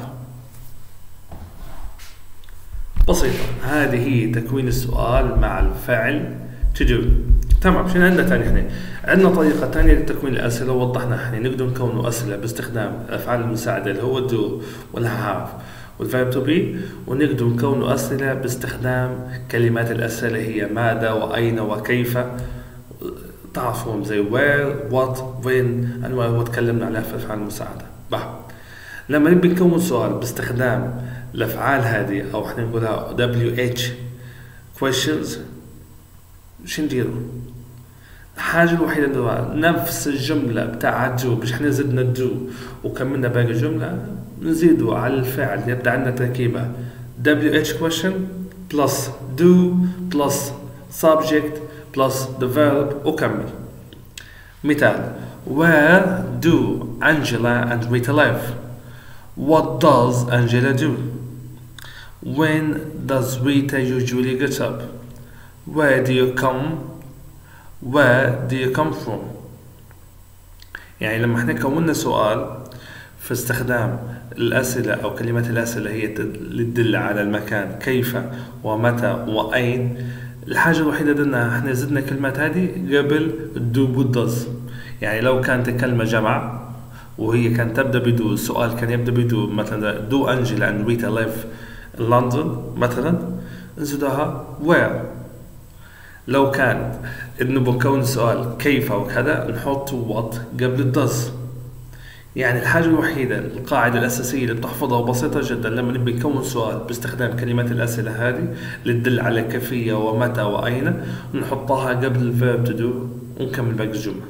بسيطة، هذه هي تكوين السؤال مع الفعل to do. تمام. شنو عندنا تاني؟ احنا عندنا طريقة تانية لتكوين الأسئلة ووضحناها. احنا نقدر نكون أسئلة باستخدام الأفعال المساعدة اللي هو do وال have والverb to be، ونقدر نكون أسئلة باستخدام كلمات الأسئلة هي ماذا وأين وكيف، تعرفون زي where what when أنواع وتكلمنا عليها في الأفعال المساعدة. بح لما نبي نكون سؤال باستخدام الأفعال هذه أو احنا نقولها دبليو اتش questions، شو نديروا؟ الحاجة الوحيدة نديروها نفس الجملة بتاعت جو، مش احنا زدنا الدو وكملنا باقي الجملة، نزيدوا على الفعل يبدأ عندنا تركيبة دبليو اتش question plus do plus subject plus the verb وكمل. مثال: Where do Angela and Rita live? What does Angela do? When does Rita usually get up? Where do you come? Where do you come from? يعني لما احنا كونا سؤال في استخدام الأسئلة أو كلمات الأسئلة هي اللي تدل على المكان كيف ومتى وأين، الحاجة الوحيدة دلنا احنا زدنا كلمات هذه قبل do والdoes. يعني لو كانت كلمة جمع وهي كانت تبدأ بدو، السؤال كان يبدأ بدو مثلا do Angela and Rita live in London مثلا، نزيدها where. لو كان انه بكون سؤال كيف او كذا نحط what قبل does. يعني الحاجة الوحيدة القاعدة الأساسية اللي بتحفظها بسيطة جدا لما نبي نكون سؤال باستخدام كلمات الأسئلة هذه اللي تدل على كيفية ومتى وأين، نحطها قبل الفيرب to do ونكمل باقي الجملة.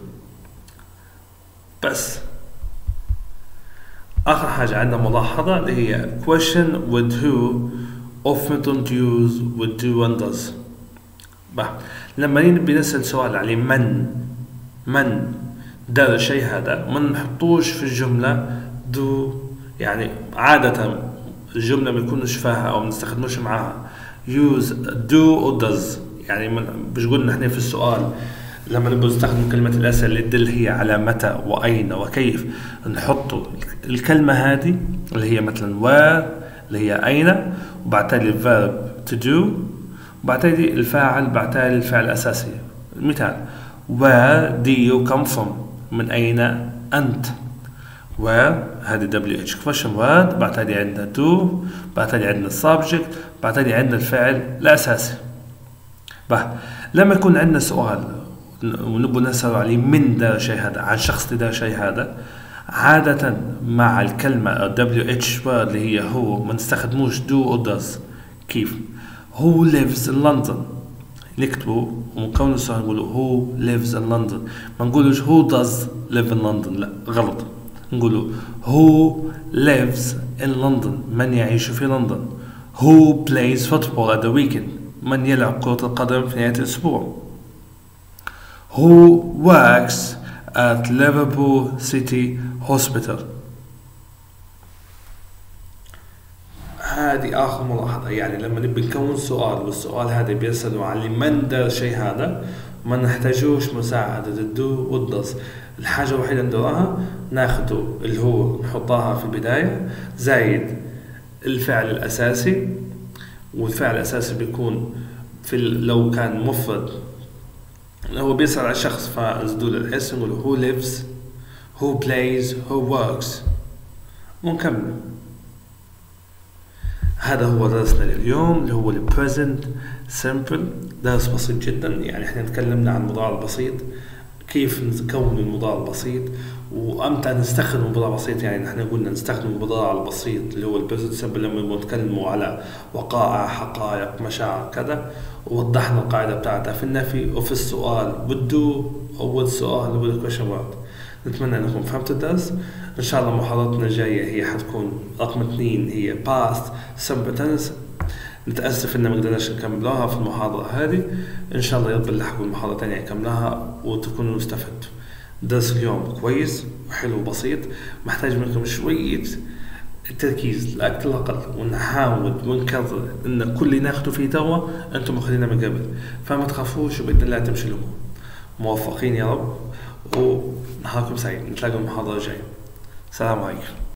بس آخر حاجة عندنا ملاحظة اللي هي question with who often don't use with do and does. بقى لما نبي نسأل سؤال عليه من من دار الشيء هذا ما نحطوش في الجملة do، يعني عادة الجملة ما يكونش فيها أو ما نستخدموش معاها use do و does. يعني مش قلنا احنا في السؤال لما نبغى نستخدم كلمة الأسئلة اللي تدل هي على متى وأين وكيف، نحط الكلمة هذه اللي هي مثلا where اللي هي أين، وبعتالي الفيرب to do، وبعتالي الفاعل، بعتالي الفعل الأساسي. مثال: where do you come from؟ من أين أنت؟ where هذه W H question word، بعتالي عندنا do، بعتالي عندنا subject، بعتالي عندنا الفعل الأساسي. بقى لما يكون عندنا سؤال ونبغى نسأل عليه من دار شيء هذا، عن شخص دار شيء هذا، عادة مع الكلمة W H word اللي هي هو ما نستخدموش do or does. كيف؟ who lives in London نكتبه ونكون السؤال نقوله who lives in London، ما نقولوش who does live in London، لا غلط، نقوله who lives in London من يعيش في لندن. who plays football at the weekend من يلعب كرة القدم في نهاية الأسبوع. who works at Liverpool City Hospital. هذه آخر ملاحظة، يعني لما نبي نكون سؤال والسؤال هذا بيسألوا عن من دار شيء هذا ما نحتاجوش مساعدة الدو والدز. الحاجة الوحيدة ندورها ناخده اللي هو نحطها في البداية زايد الفعل الأساسي، والفعل الأساسي بيكون في لو كان مفرد هو بيسأل على شخص فنزيدوا له الاسم نقول who lives who plays who works ونكمل. هذا هو درسنا اليوم اللي هو ال present simple، درس بسيط جدا. يعني احنا تكلمنا عن المضارع البسيط كيف نكون المضارع البسيط، وامتى نستخدم المضارع البسيط. يعني نحن قلنا نستخدم المضارع البسيط اللي هو البريزنت سمبل لما نتكلموا على وقائع، حقائق، مشاعر كذا، ووضحنا القاعدة بتاعتها في النفي وفي السؤال بده أول سؤال هو الكويشن مارك. نتمنى انكم فهمتوا الدرس. ان شاء الله محاضرتنا الجاية هي حتكون رقم اثنين، هي past simple tense. نتأسف إن ما قدرناش نكملوها في المحاضرة هذه، إن شاء الله يرب نلحقوا المحاضرة تانية نكملها وتكونوا استفدتوا. درس اليوم كويس وحلو وبسيط، محتاج منكم شوية التركيز لا أكثر ولا أقل، ونحاول ونكرر إن كل اللي ناخده فيه توا أنتم مخلينا من قبل، فما تخافوش وبإذن الله تمشي لكم. موفقين يا رب، ونهاركم سعيد. نتلاقوا المحاضرة الجاية. السلام عليكم.